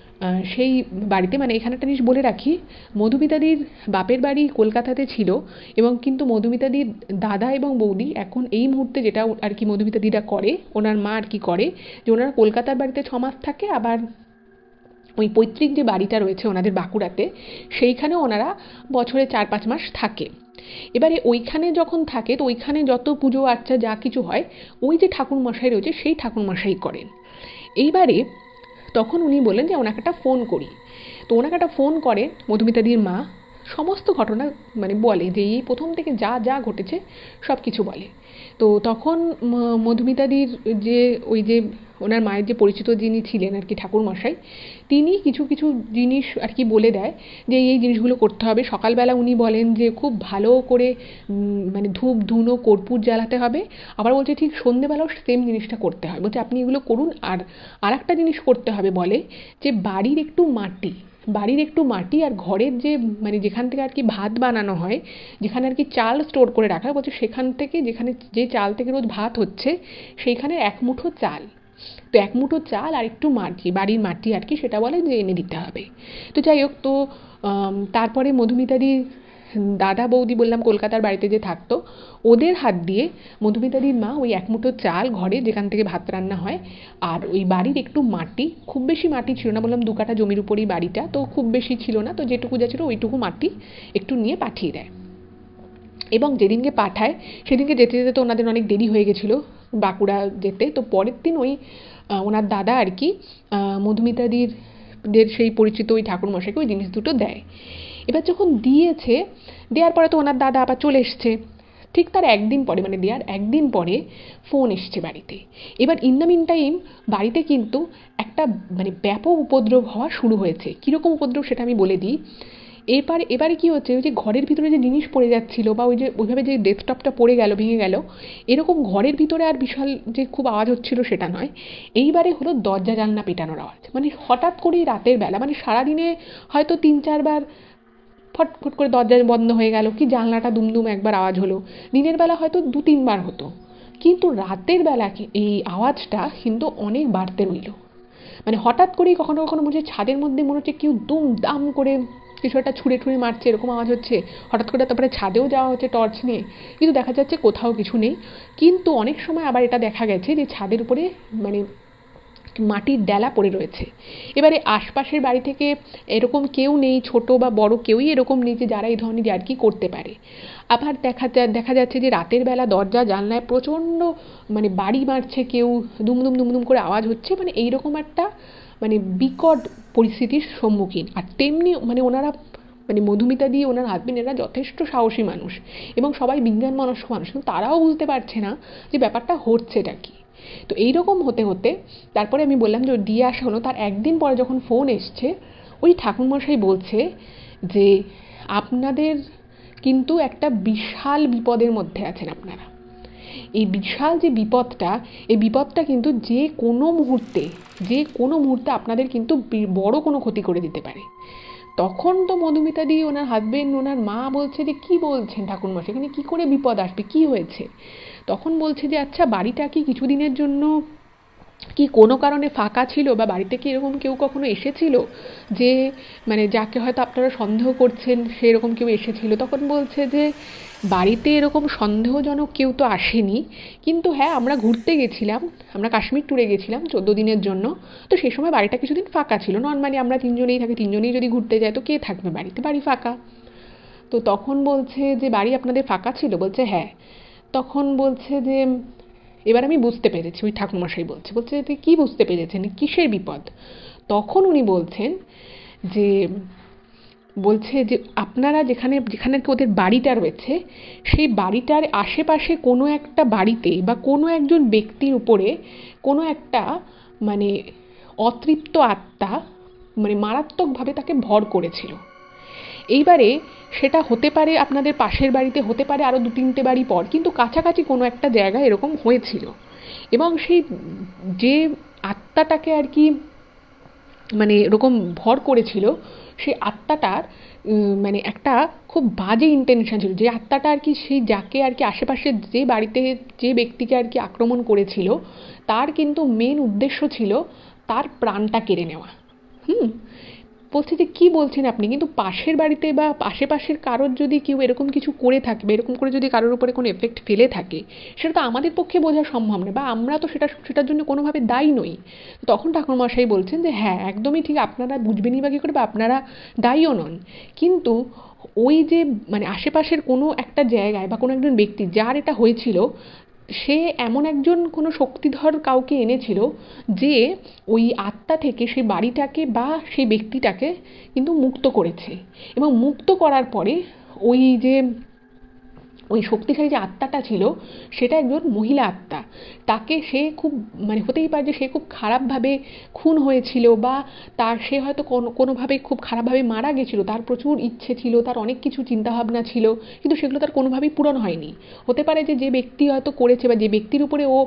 সেই বাড়িতে মানে এখানে একটা জিনিস বলে রাখি, মধুমিতাদির বাপের বাড়ি কলকাতাতে ছিল, এবং কিন্তু মধুমিতাদির দাদা এবং বৌদি এখন এই মুহূর্তে যেটা আর কি মধুমিতাদিরা করে, ওনার মা আর কি করে যে ওনারা কলকাতার বাড়িতে 6 মাস থাকে, আবার ওই পৈতৃক যে বাড়িটা রয়েছে ওনাদের বাঁকুড়াতে, সেইখানেও ওনারা বছরে 4-5 মাস থাকে। এবারে ওইখানে যখন থাকে তো ওইখানে যত পুজো আর্চা যা কিছু হয় ওই যে ঠাকুরমশাই রয়েছে সেই ঠাকুরমশাই করেন। এইবারে তখন উনি বললেন যে ওনাকে একটা ফোন করি। তো ওনাকে একটা ফোন করে মধুমিতাদির মা, সমস্ত ঘটনা মানে বলে যে এই প্রথম থেকে যা যা ঘটেছে সব কিছু বলে। তো তখন মধুমিতাদির যে ওই যে ওনার মায়ের যে পরিচিত যিনি ছিলেন আর কি ঠাকুরমশাই, তিনি কিছু কিছু জিনিস আর কি বলে দেয় যে এই জিনিসগুলো করতে হবে। সকালবেলা উনি বলেন যে খুব ভালো করে মানে ধূপ ধুনো কর্পূর জ্বালাতে হবে, আবার বলছে ঠিক সন্ধেবেলাও সেম জিনিসটা করতে হয়, বলছে আপনি এগুলো করুন। আর একটা জিনিস করতে হবে বলে যে বাড়ির একটু মাটি আর ঘরের যে মানে যেখান থেকে আর কি ভাত বানানো হয়, যেখানে আর কি চাল স্টোর করে রাখা হয়, বলছে সেখান থেকে যেখানে যে চাল থেকে রোজ ভাত হচ্ছে সেইখানে 1 মুঠো চাল, তো 1 মুঠো চাল আর একটু মাটি, বাড়ির মাটি আর কি, সেটা বলে যে এনে দিতে হবে। তো যাই হোক, তো তারপরে মধুমিতাদি দাদা বৌদি বললাম কলকাতার বাড়িতে যে থাকতো, ওদের হাত দিয়ে মধুমিতাদির মা ওই 1 মুঠো চাল ঘরে যেখান থেকে ভাত রান্না হয় আর ওই বাড়ির একটু মাটি, খুব বেশি মাটি ছিল না, বললাম 2 কাঠা জমির উপরই বাড়িটা, তো খুব বেশি ছিল না, তো যেটুকু যা ছিল ওইটুকু মাটি একটু নিয়ে পাঠিয়ে দেয়। এবং যেদিনকে পাঠায় সেদিনকে যেতে যেতে তো ওনাদের অনেক দেরি হয়ে গেছিলো বাঁকুড়া যেতে। তো পরের দিন ওই ওনার দাদা আর কি মধুমিতাদির সেই পরিচিত ওই ঠাকুরমশাইকে ওই জিনিস দুটো দেয়। এবার যখন দিয়েছে, দেওয়ার পরে তো ওনার দাদা আবার চলে এসছে। ঠিক তার 1 দিন পরে, মানে দেওয়ার 1 দিন পরে ফোন এসছে বাড়িতে। এবার ইন দ্য মিন টাইম বাড়িতে কিন্তু একটা মানে ব্যাপক উপদ্রব হওয়া শুরু হয়েছে। কীরকম উপদ্রব সেটা আমি বলে দিই। এবারে কি হচ্ছে, ওই যে ঘরের ভিতরে যে জিনিস পড়ে যাচ্ছিল বা ওই যে ওইভাবে যে ডেস্কটপটা পড়ে গেল, ভেঙে গেল, এরকম ঘরের ভিতরে আর বিশাল যে খুব আওয়াজ হচ্ছিল সেটা নয়। এইবারে হলো দরজা জানলা পেটানোর আওয়াজ। মানে হঠাৎ করেই রাতের বেলা, মানে সারাদিনে হয়তো 3-4 বার ফটফট করে দরজা বন্ধ হয়ে গেল, কি জানলাটা দুমদুম একবার আওয়াজ হলো। দিনের বেলা হয়তো 2-3 বার হতো, কিন্তু রাতের বেলা এই আওয়াজটা কিন্তু অনেক বাড়তে রইল। মানে হঠাৎ করেই কখনো কখনো মনে হচ্ছে ছাদের মধ্যে মনে হচ্ছে কেউ দুম দাম করে কিছু একটা ছুঁড়ে ছুঁড়ে মারছে, এরকম আওয়াজ হচ্ছে। হঠাৎ করে তারপরে ছাদেও যাওয়া হচ্ছে টর্চ নিয়ে, কিন্তু দেখা যাচ্ছে কোথাও কিছু নেই। কিন্তু অনেক সময় আবার এটা দেখা গেছে যে ছাদের উপরে মানে মাটির ডেলা পড়ে রয়েছে। এবারে আশপাশের বাড়ি থেকে এরকম কেউ নেই, ছোট বা বড় কেউই এরকম নেই যে যারা এই ধরনের ইয়ার্কি করতে পারে। আবার দেখা যাচ্ছে যে রাতের বেলা দরজা জানলায় প্রচণ্ড মানে বাড়ি মারছে কেউ, দুমদুম দুমদুম করে আওয়াজ হচ্ছে, মানে এইরকম একটা মানে বিকট পরিস্থিতির সম্মুখীন। আর তেমনি মানে ওনারা মানে মধুমিতাদি ওনার হাজবেন্ড এরা যথেষ্ট সাহসী মানুষ এবং সবাই বিজ্ঞান মনস্ক মানুষ, কিন্তু তারাও বুঝতে পারছে না যে ব্যাপারটা হচ্ছেটা কি। তো এইরকম হতে হতে তারপরে আমি বললাম যে দিয়ে আসা হলো। তার 1 দিন পরে যখন ফোন এসছে, ওই ঠাকুরমশাই বলছে যে আপনাদের কিন্তু একটা বিশাল বিপদের মধ্যে আছেন আপনারা। এই বিশাল যে বিপদটা, এই বিপদটা কিন্তু যে কোনো মুহূর্তে আপনাদের কিন্তু বড় কোনো ক্ষতি করে দিতে পারে। তখন তো মধুমিতাদি ওনার হাজবেন্ড ওনার মা বলছে যে কি বলছেন ঠাকুরমশাই, এখানে কি করে বিপদ আসবে, কি হয়েছে? তখন বলছে যে আচ্ছা বাড়িটা কি কিছুদিনের জন্য কি কোনো কারণে ফাঁকা ছিল, বা বাড়িতে কি এরকম কেউ কখনো এসেছিল যে মানে যাকে হয়তো আপনারা সন্দেহ করছেন সেরকম কেউ এসেছিল? তখন বলছে যে বাড়িতে এরকম সন্দেহজনক কেউ তো আসেনি, কিন্তু হ্যাঁ আমরা ঘুরতে গেছিলাম, আমরা কাশ্মীর ট্যুরে গেছিলাম 14 দিনের জন্য। তো সেই সময় বাড়িটা কিছুদিন ফাঁকা ছিল, নর্মালি আমরা 3 জনেই থাকি, 3 জনেই যদি ঘুরতে যাই তো কে থাকবে বাড়িতে, বাড়ি ফাঁকা। তো তখন বলছে যে বাড়ি আপনাদের ফাঁকা ছিল? বলছে হ্যাঁ। তখন বলছে যে এবার আমি বুঝতে পেরেছি, ওই ঠাকুরমশাই বলছে যে কী বুঝতে পেরেছেন, কিসের বিপদ? তখন উনি বলছেন যে আপনারা যেখানে যেখানে ওদের বাড়িটা রয়েছে, সেই বাড়িটার আশেপাশে কোনো একটা বাড়িতে বা কোনো একজন ব্যক্তির উপরে কোনো একটা মানে অতৃপ্ত আত্মা মানে মারাত্মকভাবে তাকে ভর করেছিল। এইবারে সেটা হতে পারে আপনাদের পাশের বাড়িতে, হতে পারে আরও 2-3টে বাড়ি পর, কিন্তু কাছাকাছি কোনো একটা জায়গায় এরকম হয়েছিল। এবং সেই যে আত্মাটাকে আর কি মানে এরকম ভর করেছিল, সেই আত্মাটার মানে একটা খুব বাজে ইন্টেনশন ছিল। যে আত্মাটা আর কি সেই যাকে আর কি আশেপাশে যে বাড়িতে যে ব্যক্তিকে আর কি আক্রমণ করেছিল, তার কিন্তু মেন উদ্দেশ্য ছিল তার প্রাণটা কেড়ে নেওয়া। বলছে যে কি বলছেন আপনি, কিন্তু পাশের বাড়িতে বা আশেপাশের কারোর যদি কেউ এরকম কিছু করে থাকে বা এরকম করে যদি কারোর উপরে কোনো এফেক্ট ফেলে থাকে, সেটা তো আমাদের পক্ষে বোঝা সম্ভব নয় বা আমরা তো সেটার জন্য কোনোভাবে দায়ী নই। তখন ঠাকুরমশাই বলছেন যে হ্যাঁ একদমই ঠিক, আপনারা বুঝবেনই বা কী করে, বা আপনারা দায়ীও নন, কিন্তু ওই যে মানে আশেপাশের কোনো একটা জায়গায় বা কোনো একজন ব্যক্তি যার এটা হয়েছিল, সে এমন একজন কোনো শক্তিধর কাউকে এনেছিল যে ওই আত্মা থেকে সেই বাড়িটাকে বা সেই ব্যক্তিটাকে কিন্তু মুক্ত করেছে। এবং মুক্ত করার পরে ওই যে ওই শক্তিশালী যে আত্মাটা ছিল সেটা একজন মহিলা আত্মা। তাকে সে খুব মানে হতেই পারে যে সে খুব খারাপভাবে খুন হয়েছিল বা সে হয়তো কোনোভাবে খুব খারাপভাবে মারা গেছিল, তার প্রচুর ইচ্ছে ছিল, তার অনেক কিছু চিন্তাভাবনা ছিল, কিন্তু সেগুলো তার কোনোভাবেই পূরণ হয়নি। হতে পারে যে ব্যক্তি হয়তো করেছে বা যে ব্যক্তির উপরে ও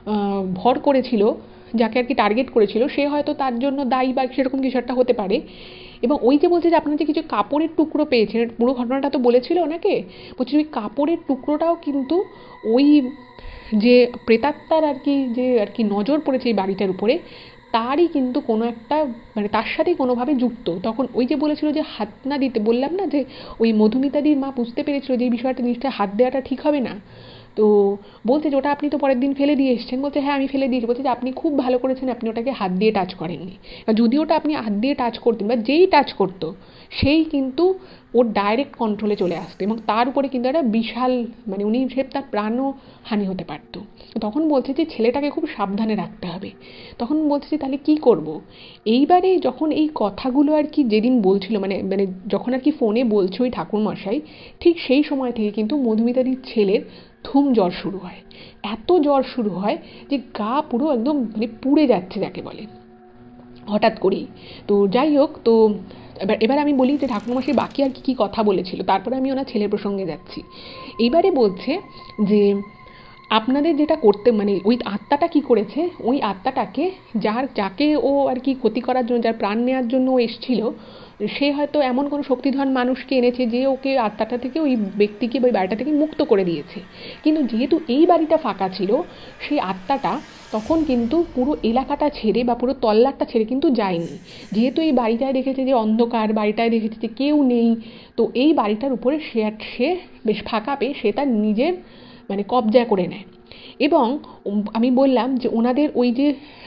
ভর করেছিল, যাকে আর কি টার্গেট করেছিল, সে হয়তো তার জন্য দায়ী বা সেরকম কিছু একটা হতে পারে। এবং ওই যে বলছে যে আপনার যে কিছু কাপড়ের টুকরো পেয়েছেন, পুরো ঘটনাটা তো বলেছিল ওনাকে, বলছে ওই কাপড়ের টুকরোটাও কিন্তু ওই যে প্রেতাত্মার আর কি নজর পড়েছে এই বাড়িটার উপরে, তারই কিন্তু কোনো একটা মানে তার সাথেই কোনোভাবে যুক্ত। তখন ওই যে বলেছিল যে হাত না দিতে, বললাম না যে ওই মধুমিতাদির মা বুঝতে পেরেছিল যে এই বিষয়টা জিনিসটা হাত দেওয়াটা ঠিক হবে না। তো বলছে যে ওটা আপনি তো পরের দিন ফেলে দিয়ে এসছেন। বলছে হ্যাঁ আমি ফেলে দিয়েছি। বলছে যে আপনি খুব ভালো করেছেন, আপনি ওটাকে হাত দিয়ে টাচ করেননি। যদি ওটা আপনি হাত দিয়ে টাচ করতেন বা যেই টাচ করতো সেই কিন্তু ওর ডাইরেক্ট কন্ট্রোলে চলে আসতো এবং তার উপরে কিন্তু একটা বিশাল মানে উনি তার প্রাণও হানি হতে পারতো। তখন বলছে যে ছেলেটাকে খুব সাবধানে রাখতে হবে। তখন বলছে যে তাহলে কী করব। এইবারে যখন এই কথাগুলো আর কি যেদিন বলছিল মানে মানে যখন আর কি ফোনে বলছে ওই ঠাকুরমশাই, ঠিক সেই সময় থেকে কিন্তু মধুমিতাদির ছেলের ধুম জ্বর শুরু হয়। এত জ্বর শুরু হয় যে গা পুরো একদম মানে পুড়ে যাচ্ছে যাকে বলে হঠাৎ করেই। তো যাই হোক, তো এবার আমি বলি যে ঠাকুরমশাই বাকি আর কি কথা বলেছিল, তারপরে আমি ওনার ছেলের প্রসঙ্গে যাচ্ছি। এইবারে বলছে যে আপনাদের যেটা করতে মানে ওই আত্মাটা কি করেছে, ওই আত্মাটাকে যাকে ও আর কি ক্ষতি করার জন্য, যার প্রাণ নেওয়ার জন্য ও এসেছিল, সে হয়তো এমন কোনো শক্তিধর মানুষকে এনেছে যে ওকে আত্মাটা থেকে ওই ব্যক্তিকে ওই বাড়িটা থেকে মুক্ত করে দিয়েছে। কিন্তু যেহেতু এই বাড়িটা ফাঁকা ছিল, সেই আত্মাটা তখন কিন্তু পুরো এলাকাটা ছেড়ে বা পুরো তল্লাটটা ছেড়ে কিন্তু যায়নি। যেহেতু এই বাড়িটায় দেখেছে যে অন্ধকার, বাড়িটায় দেখেছে যে কেউ নেই, তো এই বাড়িটার উপরে সে বেশ ফাঁকা পেয়ে সে তার নিজের মানে কবজা করে নেয়। এবং আমি বললাম যে ওনাদের ওই যে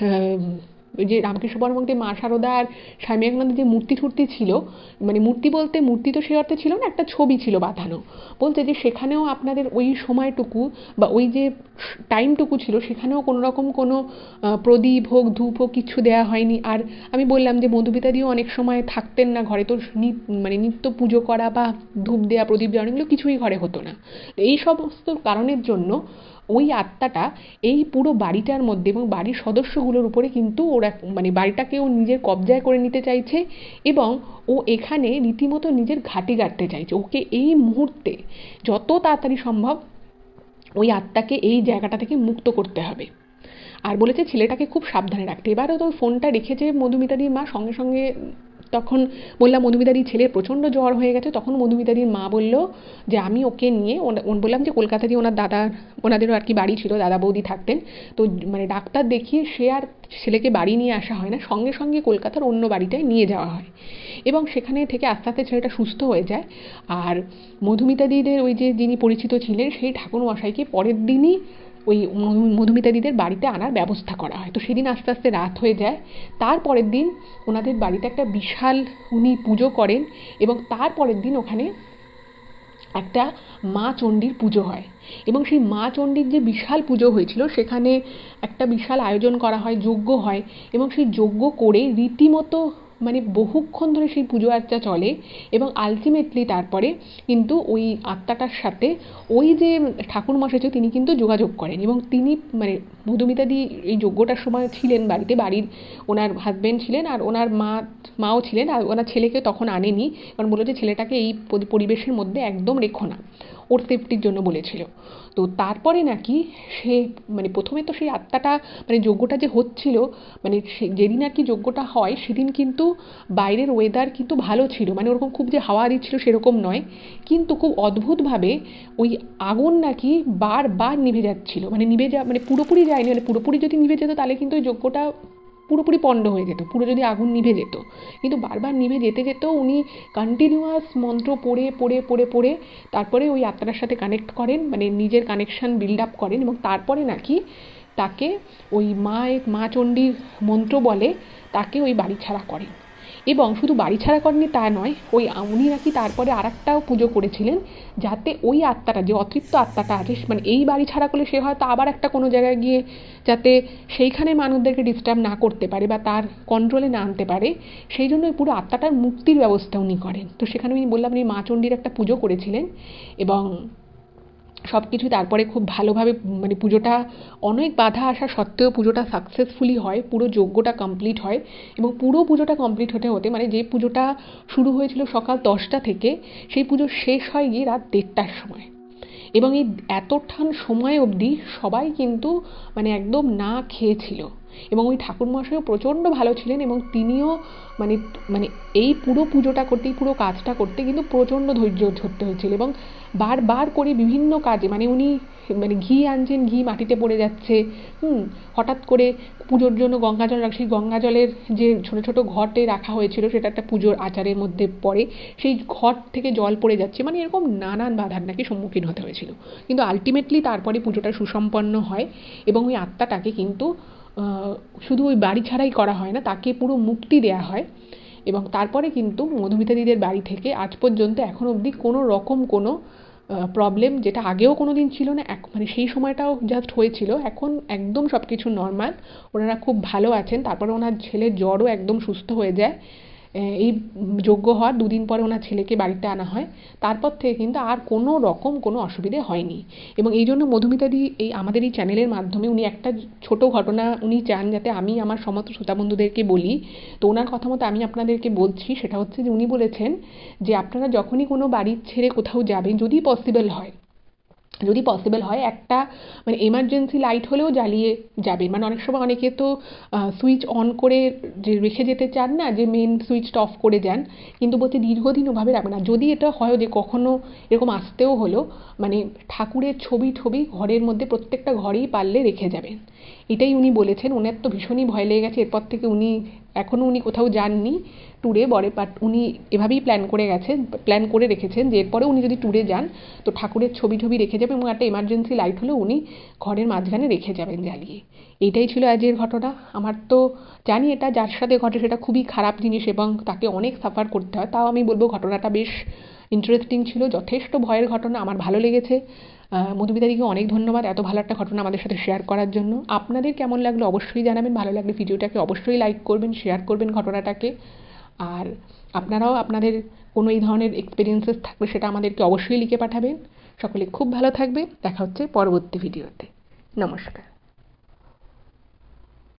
ওই যে রামকৃষ্ণ পরমহংসের মা শারদা আর স্বামী বিবেকানন্দের যে মূর্তি ঠূর্তি ছিল, মানে মূর্তি বলতে মূর্তি তো সে অর্থে ছিল না, একটা ছবি ছিল বাঁধানো। বলতে যে সেখানেও আপনাদের ওই সময়টুকু বা ওই যে টাইমটুকু ছিল সেখানেও কোনো রকম কোনো প্রদীপ হোক ধূপ হোক কিছু দেওয়া হয়নি। আর আমি বললাম যে মধুমিতাদিও অনেক সময় থাকতেন না ঘরে, তো মানে নিত্য পুজো করা বা ধূপ দেওয়া প্রদীপ দেওয়া এগুলো কিছুই ঘরে হতো না। এই সমস্ত কারণের জন্য ওই আত্মাটা এই পুরো বাড়িটার মধ্যে এবং বাড়ির সদস্যগুলোর উপরে কিন্তু ওরা মানে বাড়িটাকে ও নিজের কবজায় করে নিতে চাইছে এবং ও এখানে রীতিমতো নিজের ঘাঁটি গাড়তে চাইছে। ওকে এই মুহূর্তে যত তাড়াতাড়ি সম্ভব ওই আত্মাকে এই জায়গাটা থেকে মুক্ত করতে হবে। আর বলেছে ছেলেটাকে খুব সাবধানে রাখতে। এবারও তো ফোনটা রেখেছে মধুমিতাদির মা, সঙ্গে সঙ্গে তখন বললাম মধুমিতাদির ছেলের প্রচণ্ড জ্বর হয়ে গেছে। তখন মধুমিতাদির মা বলল যে আমি ওকে নিয়ে বললাম যে কলকাতাতে ওনাদেরও আর কি বাড়ি ছিল, দাদা বৌদি থাকতেন, তো মানে ডাক্তার দেখিয়ে সে আর ছেলেকে বাড়ি নিয়ে আসা হয় না, সঙ্গে সঙ্গে কলকাতার অন্য বাড়িটায় নিয়ে যাওয়া হয় এবং সেখানে থেকে আস্তে আস্তে ছেলেটা সুস্থ হয়ে যায়। আর মধুমিতাদিদের ওই যে যিনি পরিচিত ছিলেন সেই ঠাকুরমশাইকে পরের দিনই ওই মধুমিতাদিদের বাড়িতে আনার ব্যবস্থা করা হয়। তো সেদিন আস্তে আস্তে রাত হয়ে যায়। তারপরের দিন ওনাদের বাড়িতে একটা বিশাল উনি পুজো করেন এবং তারপরের দিন ওখানে একটা মা চণ্ডীর পুজো হয় এবং সেই মা চণ্ডীর যে বিশাল পুজো হয়েছিল সেখানে একটা বিশাল আয়োজন করা হয়, যজ্ঞ হয় এবং সেই যজ্ঞ করে রীতিমতো মানে বহুক্ষণ ধরে সেই পুজো আর্চা চলে এবং আলটিমেটলি তারপরে কিন্তু ওই আত্মাটার সাথে ওই যে ঠাকুরমশাই ছিল তিনি কিন্তু যোগাযোগ করেন এবং তিনি মানে মধুমিতাদি এই যজ্ঞটার সময় ছিলেন বাড়িতে, বাড়ির ওনার হাজব্যান্ড ছিলেন আর ওনার মাও ছিলেন। আর ওনার ছেলেকে তখন আনেনি, কারণ বললো যে ছেলেটাকে এই পরিবেশের মধ্যে একদম রেখো না, ওর সেফটির জন্য বলেছিল। তো তারপরে নাকি সে মানে প্রথমে তো সেই আত্মাটা মানে যজ্ঞটা যে হচ্ছিল মানে যেদিন আর কি যজ্ঞটা হয় সেদিন কিন্তু বাইরের ওয়েদার কিন্তু ভালো ছিল, মানে ওরকম খুব যে হাওয়া দিচ্ছিল সেরকম নয়, কিন্তু খুব অদ্ভুতভাবে ওই আগুন নাকি বারবার নিভে যাচ্ছিল, মানে মানে পুরোপুরি যায়নি, মানে পুরোপুরি যদি নিভে যেত তাহলে কিন্তু ওই যজ্ঞটা পুরোপুরি পণ্ড হয়ে যেত, পুরো যদি আগুন নিভে যেত, কিন্তু বারবার নিভে যেতে যেতেও উনি কন্টিনিউয়াস মন্ত্র পড়ে পড়ে পড়ে পড়ে তারপরে ওই আত্মাটার সাথে কানেক্ট করেন, মানে নিজের কানেকশান বিল্ড আপ করেন, এবং তারপরে নাকি তাকে ওই মা চণ্ডীর মন্ত্র বলে তাকে ওই বাড়ি ছাড়া করেন। এবং শুধু বাড়ি ছাড়া করেননি তা নয়, উনি নাকি তারপরে আরেকটাও পুজো করেছিলেন, যাতে ওই আত্মাটা, যে অতৃপ্ত আত্মাটা আছে, মানে এই বাড়ি ছাড়া করলে সে হয়তো আবার একটা কোনো জায়গায় গিয়ে যাতে সেইখানে মানুষদেরকে ডিস্টার্ব না করতে পারে বা তার কন্ট্রোলে না আনতে পারে, সেই জন্য ওই পুরো আত্মাটার মুক্তির ব্যবস্থা উনি করেন। তো সেখানে উনি বললাম উনি মা চণ্ডীর একটা পুজো করেছিলেন, এবং সব কিছু তারপরে খুব ভালোভাবে, মানে পুজোটা অনেক বাধা আসা সত্ত্বেও পুজোটা সাকসেসফুলি হয়, পুরো যজ্ঞটা কমপ্লিট হয়, এবং পুরো পুজোটা কমপ্লিট হতে হতে, মানে যে পুজোটা শুরু হয়েছিল সকাল 10টা থেকে, সেই পুজো শেষ হয় গিয়ে রাত 1:30টার সময়। এবং এই এতক্ষণ সময় অবধি সবাই কিন্তু মানে একদম না খেয়েছিল, এবং ওই ঠাকুরমশাইও প্রচণ্ড ভালো ছিলেন, এবং তিনিও মানে মানে এই পুরো পুজোটা করতে, এই পুরো কাজটা করতে কিন্তু প্রচণ্ড ধৈর্য ধরতে হয়েছিল, এবং বারবার করে বিভিন্ন কাজে, মানে উনি মানে ঘি আনছেন, ঘি মাটিতে পড়ে যাচ্ছে, হঠাৎ করে পুজোর জন্য গঙ্গা জল সেই গঙ্গা জলের যে ছোটো ছোটো ঘটে রাখা হয়েছিল, সেটা একটা পুজোর আচারের মধ্যে পড়ে, সেই ঘট থেকে জল পড়ে যাচ্ছে, মানে এরকম নানান বাধার নাকি সম্মুখীন হতে হয়েছিল। কিন্তু আলটিমেটলি তারপরে পুজোটা সুসম্পন্ন হয়, এবং ওই আত্মাটাকে কিন্তু শুধু ওই বাড়ি ছাড়াই করা হয় না, তাকে পুরো মুক্তি দেওয়া হয়। এবং তারপরে কিন্তু মধুমিতাদিদের বাড়ি থেকে আজ পর্যন্ত এখন অবধি কোনো রকম কোনো প্রবলেম, যেটা আগেও কোনো দিন ছিল না, মানে সেই সময়টাও জাস্ট হয়েছিল, এখন একদম সব কিছু নর্মাল, ওনারা খুব ভালো আছেন। তারপরে ওনার ছেলের জ্বরও একদম সুস্থ হয়ে যায়, এই যজ্ঞ হওয়ার 2 দিন পরে ওনার ছেলেকে বাড়িতে আনা হয়, তারপর থেকে কিন্তু আর কোনো রকম কোনো অসুবিধে হয়নি। এবং এই জন্য মধুমিতাদি এই আমাদের এই চ্যানেলের মাধ্যমে উনি একটা ছোট ঘটনা উনি চান যাতে আমি আমার সমস্ত শ্রোতা বন্ধুদেরকে বলি, তো ওনার কথা মতো আমি আপনাদেরকে বলছি। সেটা হচ্ছে যে উনি বলেছেন যে আপনারা যখনই কোনো বাড়ি ছেড়ে কোথাও যাবেন, যদি পসিবল হয় একটা মানে এমার্জেন্সি লাইট হলেও জ্বালিয়ে যাবেন। মানে অনেক সময় অনেকে তো সুইচ অন করে যে রেখে যেতে চান না, যে মেন সুইচটা অফ করে যান, কিন্তু বলছে দীর্ঘদিন ওভাবে রাখবেন না। যদি এটা হয় যে কখনো এরকম আসতেও হলো, মানে ঠাকুরের ছবি ঘরের মধ্যে প্রত্যেকটা ঘরেই পারলে রেখে যাবেন, এটাই উনি বলেছেন। ওনার তো ভীষণই ভয় লেগে গেছে, এরপর থেকে এখনও উনি কোথাও যাননি ট্যুরে, বাট উনি এভাবেই প্ল্যান করে রেখেছেন যে এরপরে উনি যদি ট্যুরে যান তো ঠাকুরের ছবি রেখে যাবেন, এবং একটা এমার্জেন্সি লাইট হলেও উনি ঘরের মাঝখানে রেখে যাবেন জ্বালিয়ে। এইটাই ছিল আজকের ঘটনা। আমার তো জানি এটা যার সাথে ঘটে সেটা খুবই খারাপ জিনিস, এবং তাকে অনেক সাফার করতে হয়, তাও আমি বলবো ঘটনাটা বেশ ইন্টারেস্টিং ছিল, যথেষ্ট ভয়ের ঘটনা, আমার ভালো লেগেছে। মধুমিতাদিকে অনেক ধন্যবাদ এত ভালো একটা ঘটনা আমাদের সাথে শেয়ার করার জন্য। আপনাদের কেমন লাগলো অবশ্যই জানাবেন, ভালো লাগলে ভিডিওটাকে অবশ্যই লাইক করবেন, শেয়ার করবেন ঘটনাটাকে, আর আপনারাও আপনাদের কোনো এই ধরনের এক্সপিরিয়েন্সেস থাকলে সেটা আমাদেরকে অবশ্যই লিখে পাঠাবেন। সকলে খুব ভালো থাকবে, দেখা হচ্ছে পরবর্তী ভিডিওতে। নমস্কার।